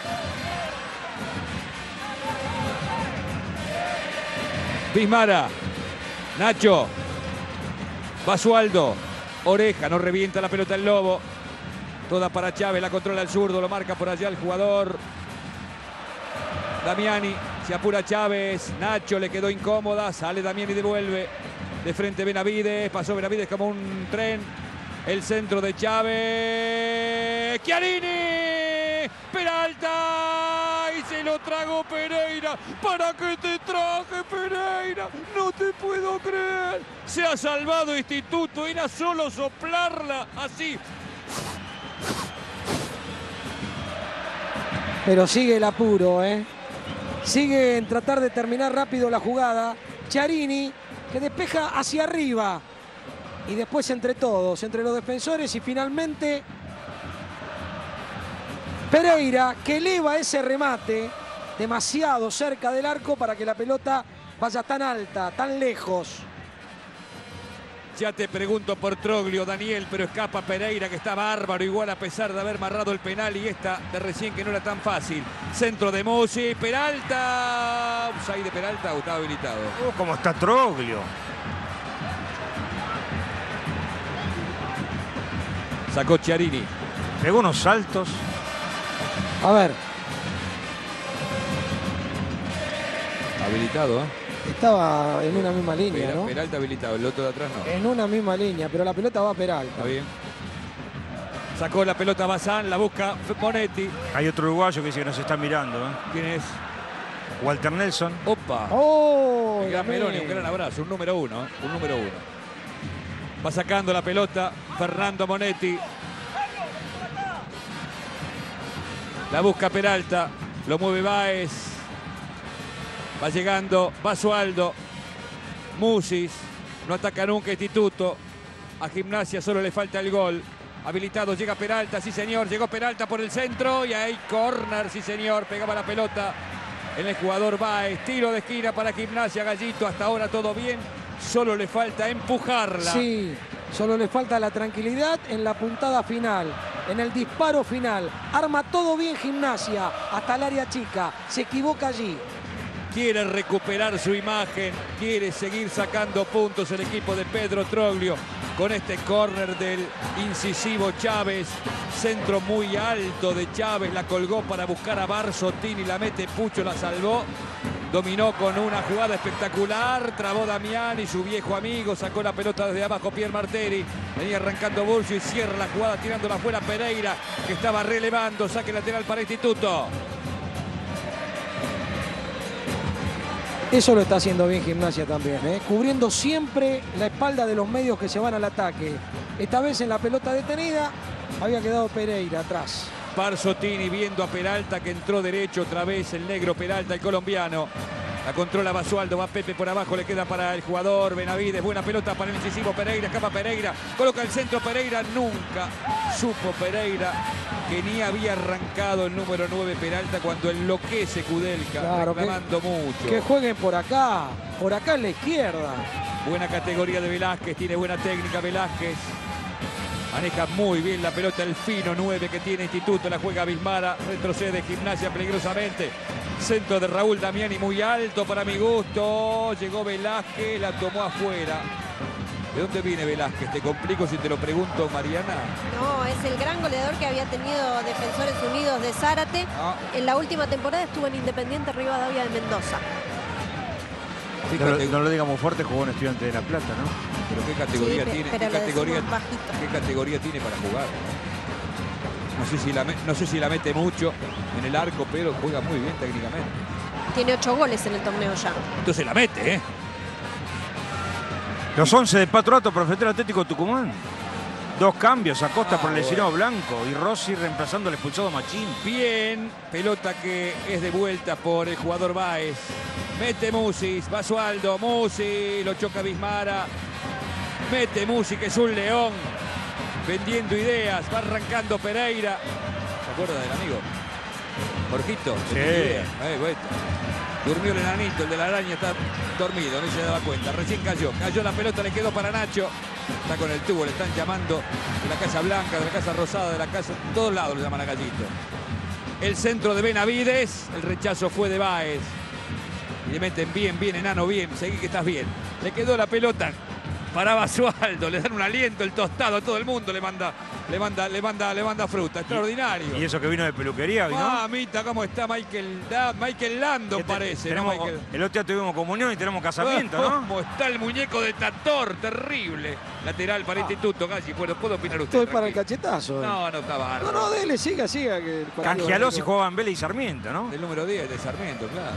Bismara. Nacho. Basualdo. Oreja, no revienta la pelota el Lobo. Toda para Chávez, la controla el zurdo, lo marca por allá el jugador Damiani. Se apura Chávez, Nacho le quedó incómoda, sale Damiani y devuelve. De frente Benavides, pasó Benavides como un tren. El centro de Chávez. viene Chiarini. Peralta. Y se lo tragó Pereira. ¿Para qué te traje, Pereira? No te puedo creer. Se ha salvado Instituto. Era solo soplarla así. Pero sigue el apuro, ¿eh? Sigue en tratar de terminar rápido la jugada. Chiarini, que despeja hacia arriba. Y después entre todos, entre los defensores. Y finalmente Pereira, que eleva ese remate demasiado cerca del arco para que la pelota vaya tan alta, tan lejos. Ya te pregunto por Troglio, Daniel, pero escapa Pereira, que está bárbaro igual a pesar de haber marrado el penal, y esta de recién que no era tan fácil. Centro de Musi, Peralta. Offside de Peralta, o estaba habilitado. Oh, cómo está Troglio. Sacó Chiarini. Pegó unos saltos. A ver. Habilitado, ¿eh? Estaba en una misma línea, ¿no? Peralta habilitado, el otro de atrás no. En una misma línea, pero la pelota va a Peralta. Está bien. Sacó la pelota Bazán, la busca Monetti. Hay otro uruguayo que dice que nos está mirando, ¿eh? ¿Quién es? Walter Nelson. Opa. ¡Oh! El gran Meloni, un gran abrazo, un número uno, un número uno. Va sacando la pelota Fernando Monetti. La busca Peralta, lo mueve Báez. Va llegando Basualdo. Musis. No ataca nunca Instituto. A Gimnasia solo le falta el gol. Habilitado, llega Peralta, sí señor. Llegó Peralta por el centro y ahí córner, sí señor. Pegaba la pelota en el jugador Báez. Tiro de esquina para Gimnasia, Gallito. Hasta ahora todo bien. Solo le falta empujarla. Sí, solo le falta la tranquilidad en la puntada final, en el disparo final. Arma todo bien Gimnasia hasta el área chica. Se equivoca allí. Quiere recuperar su imagen, quiere seguir sacando puntos el equipo de Pedro Troglio con este córner del incisivo Chávez. Centro muy alto de Chávez, la colgó para buscar a Barzotini, la mete Pucho, la salvó. Dominó con una jugada espectacular, trabó Damiani, su viejo amigo, sacó la pelota desde abajo Pierre Marteri. Venía arrancando Burcio y cierra la jugada tirándola fuera Pereira, que estaba relevando, saque lateral para Instituto. Eso lo está haciendo bien Gimnasia también, ¿eh? Cubriendo siempre la espalda de los medios que se van al ataque. Esta vez en la pelota detenida había quedado Pereira atrás. Barzotini viendo a Peralta, que entró derecho otra vez el negro Peralta, el colombiano. La controla Basualdo, va Pepe por abajo, le queda para el jugador Benavides. Buena pelota para el incisivo Pereira, escapa Pereira, coloca el centro Pereira. Nunca supo Pereira que ni había arrancado el número nueve Peralta cuando enloquece Kudelka, claro, reclamando que, mucho. Que jueguen por acá, por acá en la izquierda. Buena categoría de Velázquez, tiene buena técnica Velázquez. Maneja muy bien la pelota el fino nueve que tiene Instituto, la juega Bismara, retrocede Gimnasia peligrosamente. Centro de Raúl Damiani muy alto para mi gusto. Llegó Velázquez, la tomó afuera. ¿De dónde viene Velázquez? Te complico si te lo pregunto, Mariana. No, es el gran goleador que había tenido Defensores Unidos de Zárate. Ah. En la última temporada estuvo en Independiente Rivadavia de Mendoza. No, no lo digamos fuerte, jugó un Estudiante de La Plata, ¿no? Pero qué categoría sí, tiene, qué categoría, qué categoría tiene para jugar. No sé, si la, no sé si la mete mucho en el arco, pero juega muy bien técnicamente. Tiene ocho goles en el torneo ya. Entonces la mete, ¿eh? Los once de Patronato para enfrentar al Atlético Tucumán. Dos cambios, Acosta ah, por el lesionado bueno. Blanco y Rossi reemplazando al expulsado Machín. Bien, pelota que es de vuelta por el jugador Báez. Mete Musis, Basualdo, Musi, lo choca Bismara. Mete Musi, que es un león. Vendiendo ideas, va arrancando Pereira. ¿Se acuerda del amigo? Jorgito. Sí. Eh, bueno. Durmió el enanito, el de la araña está dormido, no se daba cuenta. Recién cayó, cayó la pelota, le quedó para Nacho. Está con el tubo, le están llamando de la Casa Blanca, de la Casa Rosada, de la Casa... De todos lados le llaman a Gallito. El centro de Benavides, el rechazo fue de Báez. Y le meten bien, bien, enano, bien. Seguí que estás bien. Le quedó la pelota para Basualdo, le dan un aliento, el tostado a todo el mundo, le manda, le manda, le manda, le manda fruta, extraordinario. Y eso que vino de peluquería hoy, ¿no? Mamita, ¿cómo está Michael, da, Michael Landon Te- parece? tenemos- ¿no, Michael? El otro día tuvimos comunión y tenemos casamiento, ¿no? ¿Cómo está el muñeco de Tator? Terrible. Lateral para Instituto, Galli. ¿Puedo, ¿Puedo opinar usted? Estoy para el Tranquilo. cachetazo. eh. No, no, está No, bárbaro. no, dele, siga, siga. Que el partido Cangialó va si a- jugaban Vélez y Sarmiento, ¿no? El número diez de Sarmiento, claro.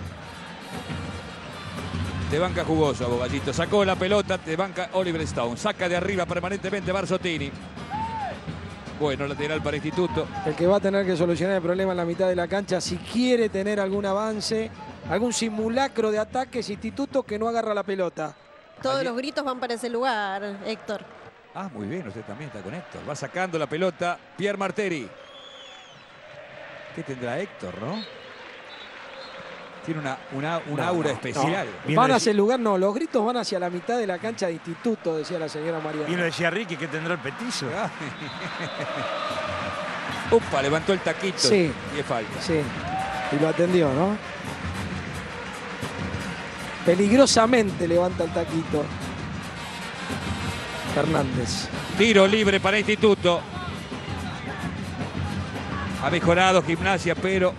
Te banca jugoso, Bogallito. Sacó la pelota, te banca Oliver Stone. Saca de arriba permanentemente Barzottini. Bueno, lateral para Instituto. El que va a tener que solucionar el problema en la mitad de la cancha, si quiere tener algún avance, algún simulacro de ataques, Instituto que no agarra la pelota. Todos Allí- los gritos van para ese lugar, Héctor. Ah, muy bien, usted también está con Héctor. Va sacando la pelota Pierre Marteri. ¿Qué tendrá Héctor, no? Tiene una, una, un No, aura no, especial. no. Bien Van lo hacia el decía- lugar, no, los gritos van hacia la mitad de la cancha de Instituto, decía la señora María. Bien lo decía Ricky, que tendrá el petizo. Upa, levantó el taquito. Sí. Y es falta. Sí, y lo atendió, ¿no? Peligrosamente levanta el taquito. Fernández. Tiro libre para Instituto. Ha mejorado Gimnasia, pero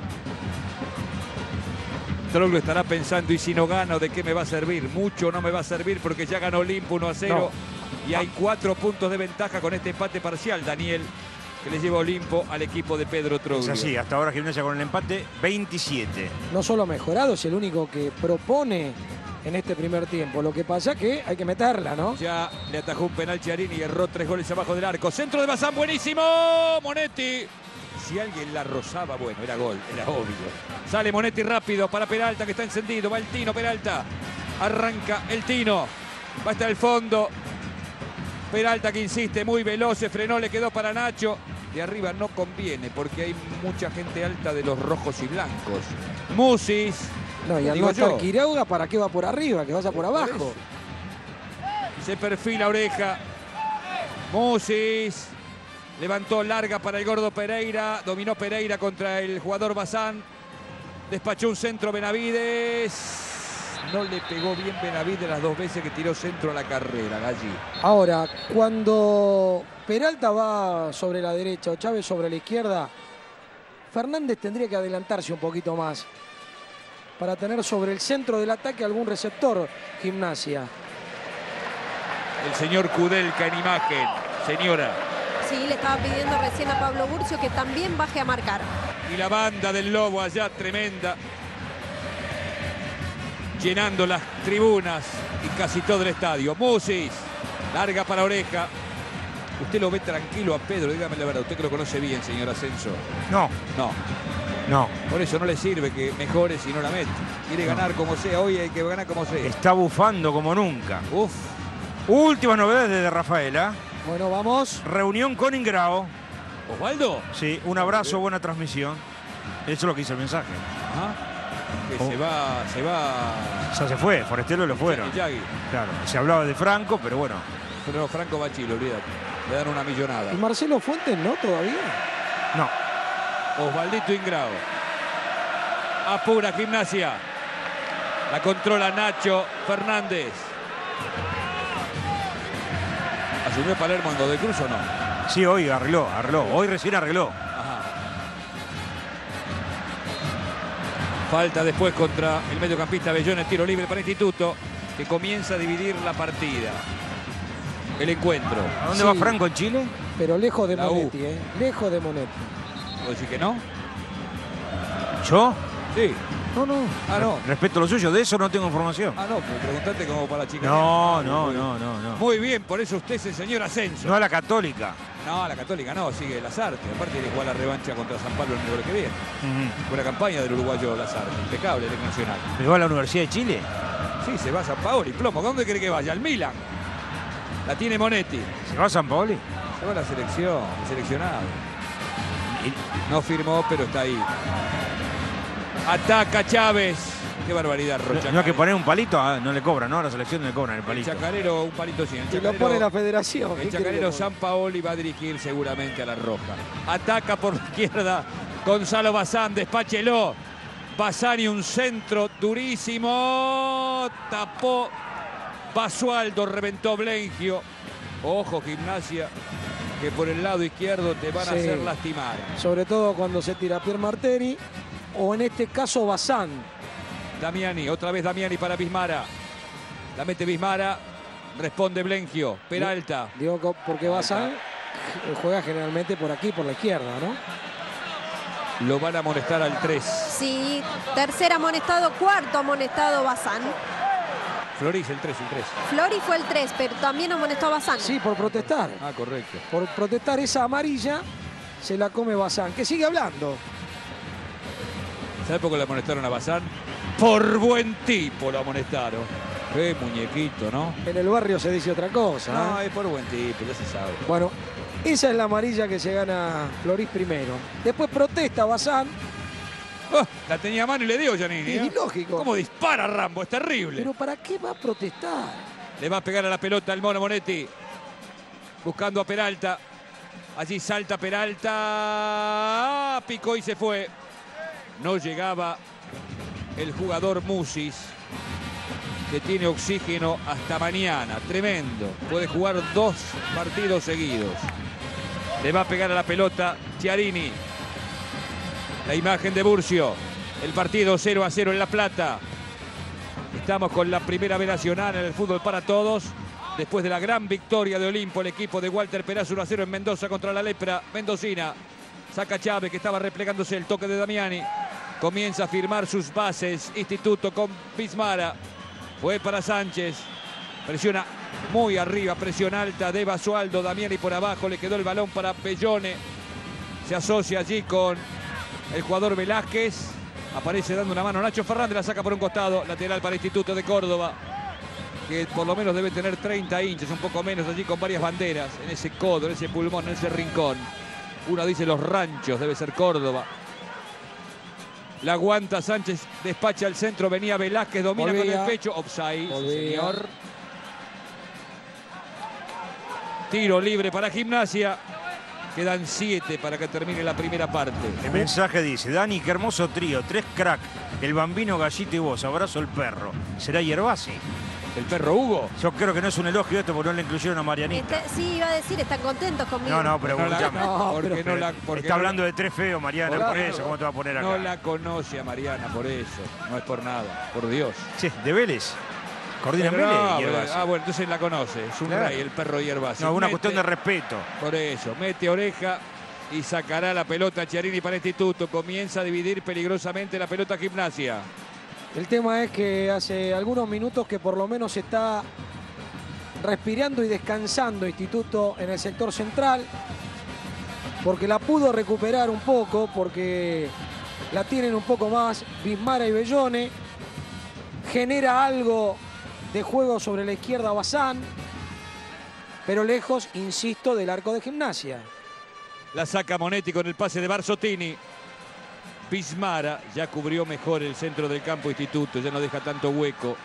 Troglio estará pensando, ¿y si no gano, de qué me va a servir? Mucho no me va a servir porque ya ganó Olimpo uno a cero. Y hay cuatro puntos de ventaja con este empate parcial, Daniel, que le lleva Olimpo al equipo de Pedro Es Troglio. así, hasta ahora Gimnasia con el empate, veintisiete. No solo ha mejorado, es el único que propone en este primer tiempo. Lo que pasa que hay que meterla, ¿no? Ya le atajó un penal Chiarini y erró tres goles abajo del arco. Centro de Bazán, buenísimo. Monetti. Si alguien la rozaba, bueno, era gol, era obvio. Sale Monetti rápido para Peralta, que está encendido. Va el Tino, Peralta. Arranca el Tino. Va hasta el fondo. Peralta que insiste, muy veloz, se frenó, le quedó para Nacho. De arriba no conviene porque hay mucha gente alta de los rojos y blancos. Musis. No, y al digo no estar yo. Quiroga, ¿para qué va por arriba? Que vaya por abajo. Se perfila Oreja. Musis. Levantó larga para el gordo Pereira. Dominó Pereira contra el jugador Bazán. Despachó un centro Benavides. No le pegó bien Benavides las dos veces que tiró centro a la carrera, Galli. Ahora, cuando Peralta va sobre la derecha o Chávez sobre la izquierda, Fernández tendría que adelantarse un poquito más para tener sobre el centro del ataque algún receptor Gimnasia. El señor Kudelka en imagen. Señora. Sí, le estaba pidiendo recién a Pablo Burcio que también baje a marcar. Y la banda del Lobo allá, tremenda. Llenando las tribunas y casi todo el estadio. Musis, larga para Oreja. Usted lo ve tranquilo a Pedro, dígame la verdad. Usted que lo conoce bien, señor Ascenso. No, No, no. por eso no le sirve que mejore si no la mete. Quiere ganar como sea, hoy hay que ganar como sea. Está bufando como nunca. Uf, Últimas novedades de Rafaela. Bueno, vamos. Reunión con Ingrao. Osvaldo. Sí, un abrazo, buena transmisión. Eso es lo que dice el mensaje. Ajá. Que Oh. se va, se va. Ya se fue, Forestelo lo fueron. El Yagui. Claro, se hablaba de Franco, pero bueno. Pero no, Franco va a Chile, olvídate. Le dan una millonada. ¿Y Marcelo Fuentes no todavía? No. Osvaldito Ingrao. Apura Gimnasia. La controla Nacho Fernández. ¿Asumió Palermo en de Cruz o no? Sí, hoy arregló, arregló. Hoy recién arregló. Ajá. Falta después contra el mediocampista Bellón en tiro libre para Instituto, que comienza a dividir la partida. El encuentro. ¿A dónde Sí. va Franco en Chile? Pero lejos de La U. Monetti, ¿eh? Lejos de Monetti. ¿Vos decís que no? ¿Yo? Sí. No, no. Ah, no. Respeto lo suyo, de eso no tengo información. Ah, no, pues preguntate como para la chica. No, no, no, no, no. Muy bien, por eso usted es el señor Ascenso. No a la Católica. No, la Católica no, sigue Lazarte. Aparte de jugar la revancha contra San Pablo el miércoles que viene. Ujú. Buena campaña del uruguayo Lazarte. Impecable el nacional. ¿Pero va a la Universidad de Chile? Sí, se va a San Paolo y plomo. ¿Dónde cree que vaya? Al Milan. La tiene Monetti. ¿Se va a San Paoli? Se va a la selección, el seleccionado. Y- No firmó, pero está ahí. Ataca Chávez. Qué barbaridad, Rocha. No hay que poner un palito, ah, no le cobran, ¿no? A la selección no le cobran el El palito. chacarero, un palito sí. El Y lo chacarero, pone la federación. ¿Qué el quiere chacarero que San Paoli va a dirigir seguramente a la roja. Ataca por la izquierda Gonzalo Bazán, despáchelo. Bazán y un centro durísimo. Tapó Basualdo, reventó Blengio. Ojo, Gimnasia, que por el lado izquierdo te van Sí. a hacer lastimar. Sobre todo cuando se tira Pier Marteri o en este caso Bazán. Damiani, otra vez Damiani para Bismara. La mete Bismara, responde Blengio. Peralta. Digo, porque Bazán juega generalmente por aquí, por la izquierda, ¿no? Lo van a amonestar al tres. Sí, tercer amonestado, cuarto amonestado Bazán. Floris, el tres, el tres. Flori fue el tres, pero también amonestó a Bazán. Sí, por protestar. Ah, correcto. Por protestar esa amarilla, se la come Bazán, que sigue hablando. ¿Sabe por qué le amonestaron a Bazán? Por buen tipo lo amonestaron. Qué muñequito, ¿no? En el barrio se dice otra cosa. No, ¿eh? es por buen tipo, ya se sabe. Bueno, esa es la amarilla que se gana Floris primero. Después protesta Bazán. Oh, la tenía a mano y le dio Giannini. Y ¿eh? lógico. ¿Cómo dispara Rambo? Es terrible. Pero ¿para qué va a protestar? Le va a pegar a la pelota el Mono Monetti. Buscando a Peralta. Allí salta Peralta. Ah, picó y se fue. No llegaba el jugador Musis, que tiene oxígeno hasta mañana. Tremendo. Puede jugar dos partidos seguidos. Le va a pegar a la pelota Chiarini. La imagen de Burcio. El partido cero a cero en La Plata. Estamos con la primera B nacional en el fútbol para todos. Después de la gran victoria de Olimpo, el equipo de Walter Perazo uno a cero en Mendoza contra la Lepra mendocina. Saca Chávez, que estaba replegándose, el toque de Damiani. Comienza a firmar sus bases. Instituto con Bismara. Fue para Sánchez. Presiona muy arriba, presión alta de Basualdo. Damiani por abajo, le quedó el balón para Bellone. Se asocia allí con el jugador Velázquez. Aparece dando una mano Nacho Fernández, la saca por un costado. Lateral para Instituto de Córdoba, que por lo menos debe tener treinta hinchas, un poco menos, allí con varias banderas. En ese codo, en ese pulmón, en ese rincón. Uno dice Los Ranchos, debe ser Córdoba. La aguanta Sánchez, despacha al centro, venía Velázquez, domina Volvía. con el pecho. Offside, sí, señor. Tiro libre para Gimnasia. Quedan siete para que termine la primera parte. El mensaje dice: Dani, qué hermoso trío, tres crack, el Bambino, Gallito y vos, abrazo el perro. ¿Será Yerbasi? ¿El perro Hugo? Yo creo que no es un elogio esto porque no le incluyeron a Marianita. Este, sí, iba a decir, están contentos conmigo. No, no, pero No la- escuchame. no, porque pero- no la, Pero porque está no- hablando de tres feos, Mariana, Por por eso. eso, ¿cómo te va a poner acá? No la conoce a Mariana, por eso. No es por nada, por Dios. Che, de Vélez. Coordina Pero Vélez no, y Yerbasi. ah, bueno, entonces la conoce. Es un Claro. rey, el perro Yerbasi. No, una Mete- cuestión de respeto. Por eso, mete oreja y sacará la pelota Chiarini para Instituto. Comienza a dividir peligrosamente la pelota Gimnasia. El tema es que hace algunos minutos que por lo menos está respirando y descansando Instituto en el sector central, porque la pudo recuperar un poco, porque la tienen un poco más Bismara y Bellone. Genera algo de juego sobre la izquierda Bazán, pero lejos, insisto, del arco de Gimnasia. La saca Monetti con el pase de Barzottini. Bismara ya cubrió mejor el centro del campo Instituto, ya no deja tanto hueco.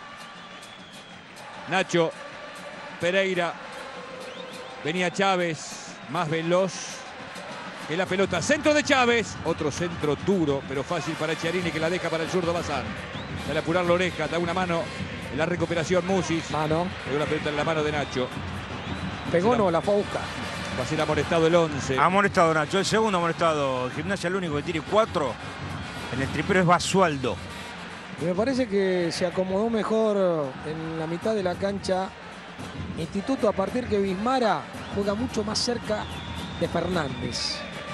Nacho Pereira. Venía Chávez, más veloz que la pelota. Centro de Chávez. Otro centro duro, pero fácil para Chiarini, que la deja para el zurdo Bazán. Sale a apurar la oreja, da una mano en la recuperación Musis. Mano, Pegó la pelota en la mano de Nacho. pegó no, la fue a buscar. Va a ser amonestado el once. Ha amonestado Nacho, el segundo amonestado. Gimnasia, el único que tiene cuatro. En el tripero es Basualdo. Y me parece que se acomodó mejor en la mitad de la cancha Instituto a partir que Bismara juega mucho más cerca de Fernández.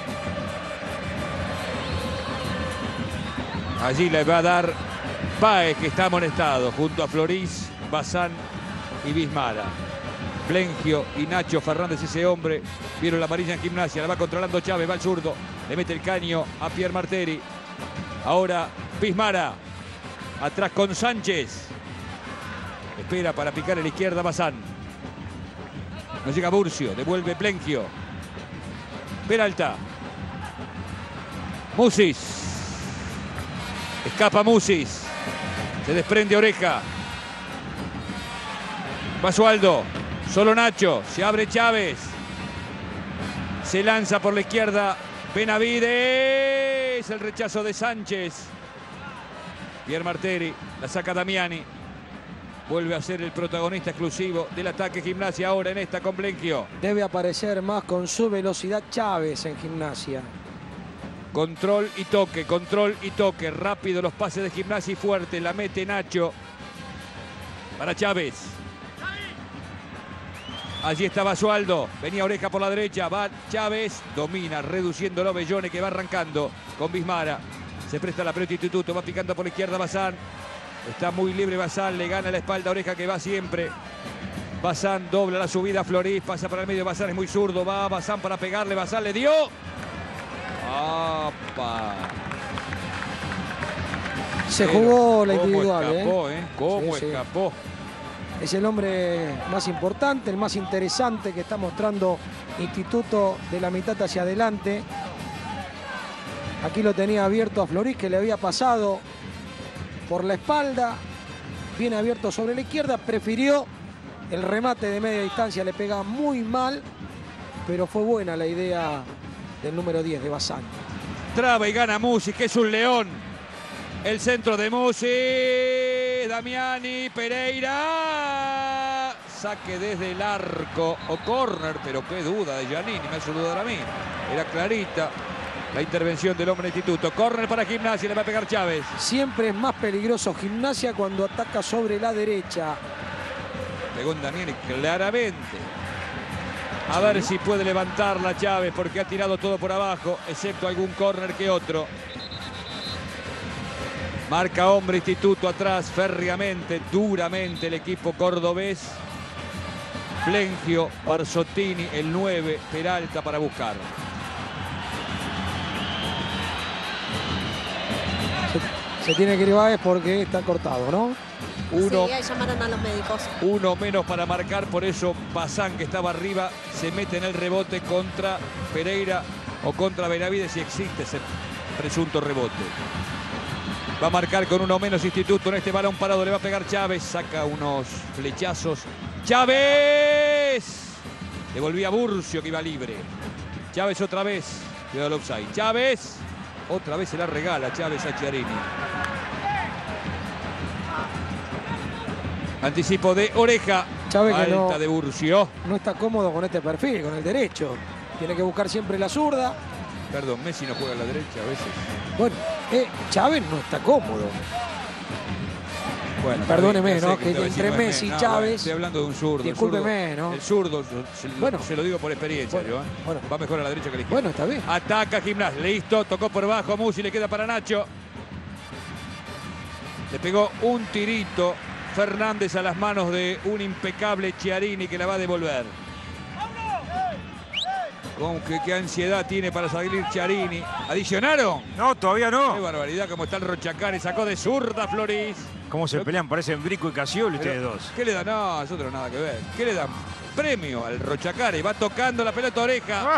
Allí le va a dar Páez, que está amonestado, junto a Florís, Bazán y Bismara. Blengio y Nacho Fernández, ese hombre, vieron la amarilla en Gimnasia, la va controlando Chávez, va al zurdo, le mete el caño a Pier Marteri. Ahora Bismara, atrás con Sánchez. Espera para picar a la izquierda Bazán. No llega Burcio, devuelve Blengio. Peralta. Musis. Escapa Musis. Se desprende Oreja. Basualdo. Solo Nacho. Se abre Chávez. Se lanza por la izquierda Benavides. El rechazo de Sánchez. Pier Marteri. La saca Damiani. vuelve a ser el protagonista exclusivo del ataque Gimnasia ahora en esta con Blenquio. Debe aparecer más con su velocidad Chávez en Gimnasia. Control y toque, control y toque. Rápido los pases de Gimnasia y fuerte. La mete Nacho. Para Chávez. Allí está Basualdo. Venía Oreja por la derecha. Va Chávez. Domina, reduciéndolo Bellone que va arrancando con Bismara. Se presta la pelota Instituto. Va picando por la izquierda Bazán. Está muy libre Bazán. Le gana la espalda a Oreja que va siempre. Bazán dobla la subida. Florís pasa para el medio. Bazán es muy zurdo. Va Bazán para pegarle. Bazán le dio. ¡Apa! Se jugó la ¿Cómo individual, escapó, ¿eh? eh? ¿Cómo Sí, sí. escapó? Es el hombre más importante, el más interesante que está mostrando Instituto de la mitad hacia adelante. Aquí lo tenía abierto a Florís, que le había pasado por la espalda. Bien abierto sobre la izquierda. Prefirió el remate de media distancia. Le pega muy mal, pero fue buena la idea del número diez de Bazán. Traba y gana Musi, que es un león. El centro de Musi. Damiani, Pereira. Saque desde el arco o córner, pero qué duda de Giannini, me hace dudar a mí. Era clarita la intervención del hombre de Instituto. Córner para Gimnasia, le va a pegar Chávez. Siempre es más peligroso Gimnasia cuando ataca sobre la derecha. Pegó en Damiani claramente. A ver si puede levantarla Chávez, porque ha tirado todo por abajo, excepto algún córner que otro. Marca hombre Instituto atrás, férreamente, duramente el equipo cordobés. Flengio, Barzottini, el nueve, Peralta para buscar. Se, se tiene que ir Báez porque está cortado, ¿no? Uno, Sí, ahí llamaron a los médicos. uno menos para marcar, por eso Bazán, que estaba arriba, se mete en el rebote contra Pereira o contra Benavides, si existe ese presunto rebote. Va a marcar con uno menos Instituto en este balón parado, le va a pegar Chávez, saca unos flechazos. ¡Chávez! Le volvía Burcio que iba libre. Chávez otra vez, cuidado el offside. Chávez, otra vez se la regala Chávez a Chiarini. Anticipo de Oreja. Chávez que Alta no, de Burcio. no está cómodo con este perfil, con el derecho. Tiene que buscar siempre la zurda. Perdón, Messi no juega a la derecha a veces. Bueno, eh, Chávez no está cómodo. Bueno, Perdóneme, está bien, ¿no? ya sé Que está entre diciendo de Messi y no, Chávez- bueno, estoy hablando de un zurdo. el Discúlpeme, zurdo, ¿no? El zurdo, se, Bueno. se lo digo por experiencia, Bueno, yo, ¿eh? bueno. Va mejor a la derecha que a la izquierda. Bueno, está bien. Ataca Gimnasia, listo, tocó por abajo, Musi le queda para Nacho. Le pegó un tirito Fernández a las manos de un impecable Chiarini que la va a devolver. Con qué, qué ansiedad tiene para salir Chiarini. ¿Adicionaron? No, todavía Qué no. barbaridad, como está el Rochacari, sacó de zurda Florís. ¿Cómo se Pero- pelean? Parecen Brico y Casioli ustedes Pero, dos. ¿qué le dan? No, nosotros nada que ver. ¿Qué le dan? Premio al Rochacari. Va tocando la pelota Oreja. Ah,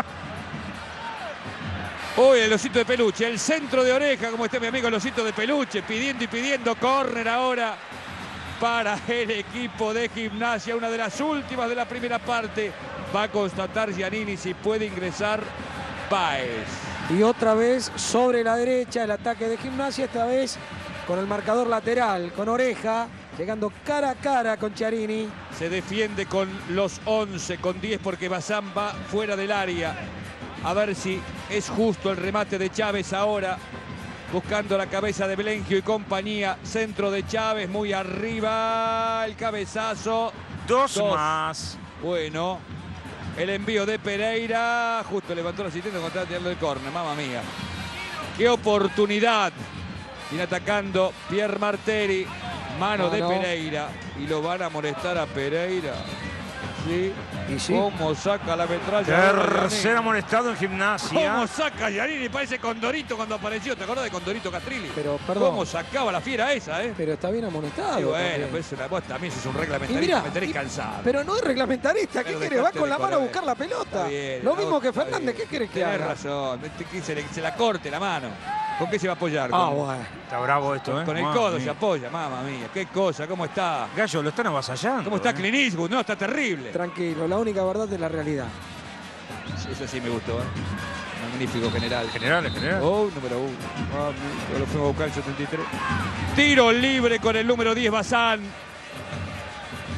Uy, el osito de peluche. El centro de Oreja, como está mi amigo el osito de peluche. Pidiendo y pidiendo córner ahora para el equipo de Gimnasia. Una de las últimas de la primera parte. Va a constatar Giannini si puede ingresar Báez. Y otra vez sobre la derecha el ataque de Gimnasia, esta vez con el marcador lateral, con Oreja, llegando cara a cara con Chiarini. Se defiende con los once, con diez porque Bazán va fuera del área. A ver si es justo el remate de Chávez ahora. Buscando la cabeza de Blengio y compañía. Centro de Chávez, muy arriba. El cabezazo. Dos, Dos. más. Bueno. El envío de Pereira. Justo levantó el asistente cuando estaba tirando el córner. Mamma mía. Qué oportunidad. Viene atacando Pierre Marteri. Mano de Mano. Pereira. Y lo van a molestar a Pereira. Sí. Y sí. ¿Cómo saca la metralla? Tercer amonestado en Gimnasia. ¿Cómo saca Giannini? Parece Condorito cuando apareció. ¿Te acordás de Condorito Castrilli? Pero, perdón. ¿Cómo sacaba la fiera esa, eh? Pero está bien amonestado. Y bueno, también. pero es una, vos también sos un Y reglamentarista, mirá, me tenés y- cansado. pero no es reglamentarista, ¿qué Pero querés? Va dejate con de la mano a joder. buscar la pelota. Está bien, Lo no, mismo que está Fernández, bien. ¿qué querés que Tenés haga? razón, que se, le- se la corte la mano. ¿Con qué se va a apoyar? Ah, Con, bueno. Está bravo esto, ¿eh? con el Mamma codo mía. se apoya, mamá mía. Qué cosa, ¿cómo está? Gallo, lo están avasallando. ¿Cómo está ¿eh? Clint Eastwood? No, está terrible. Tranquilo, la única verdad es la realidad. Eso sí me gustó, ¿eh? Magnífico general. General, general. Oh, número uno. Ah, lo fuimos a buscar el setenta y tres. Tiro libre con el número diez, Bazán.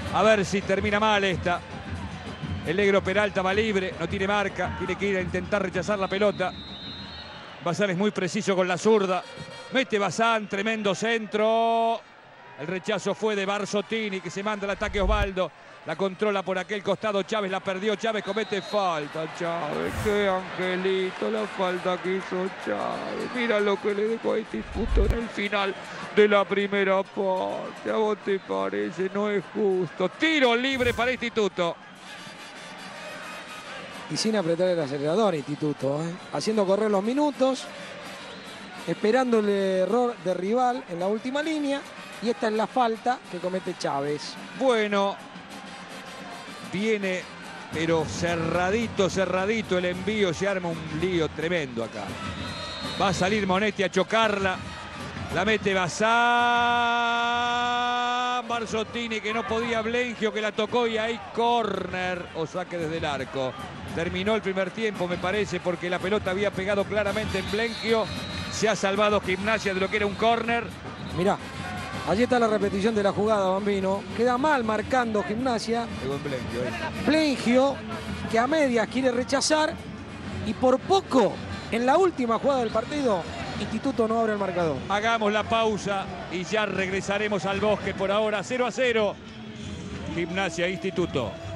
A ver si termina mal esta. El negro Peralta va libre, no tiene marca, tiene que ir a intentar rechazar la pelota. Bazán es muy preciso con la zurda. Mete Bazán, tremendo centro. El rechazo fue de Barzottini, que se manda al ataque Osvaldo. La controla por aquel costado Chávez, la perdió Chávez, comete falta Chávez. Qué angelito la falta que hizo Chávez. Mira lo que le dejó a Instituto en el final de la primera parte. ¿A vos te parece? No es justo. Tiro libre para Instituto. Y sin apretar el acelerador, Instituto, ¿eh? Haciendo correr los minutos, esperando el error de rival en la última línea. Y esta es la falta que comete Chávez. Bueno, viene, pero cerradito, cerradito el envío. Se arma un lío tremendo acá. Va a salir Monetti a chocarla. La mete Bazán. Barzottini, que no podía, Blengio, que la tocó, y ahí córner o saque desde el arco. Terminó el primer tiempo, me parece, porque la pelota había pegado claramente en Blengio. Se ha salvado Gimnasia de lo que era un córner. Mirá, allí está la repetición de la jugada, Bambino. Queda mal marcando Gimnasia. Pegó en Blengio, ¿eh? Blengio, que a medias quiere rechazar. Y por poco, en la última jugada del partido, Instituto no abre el marcador. Hagamos la pausa y ya regresaremos al Bosque. Por ahora cero a cero. Gimnasia Instituto.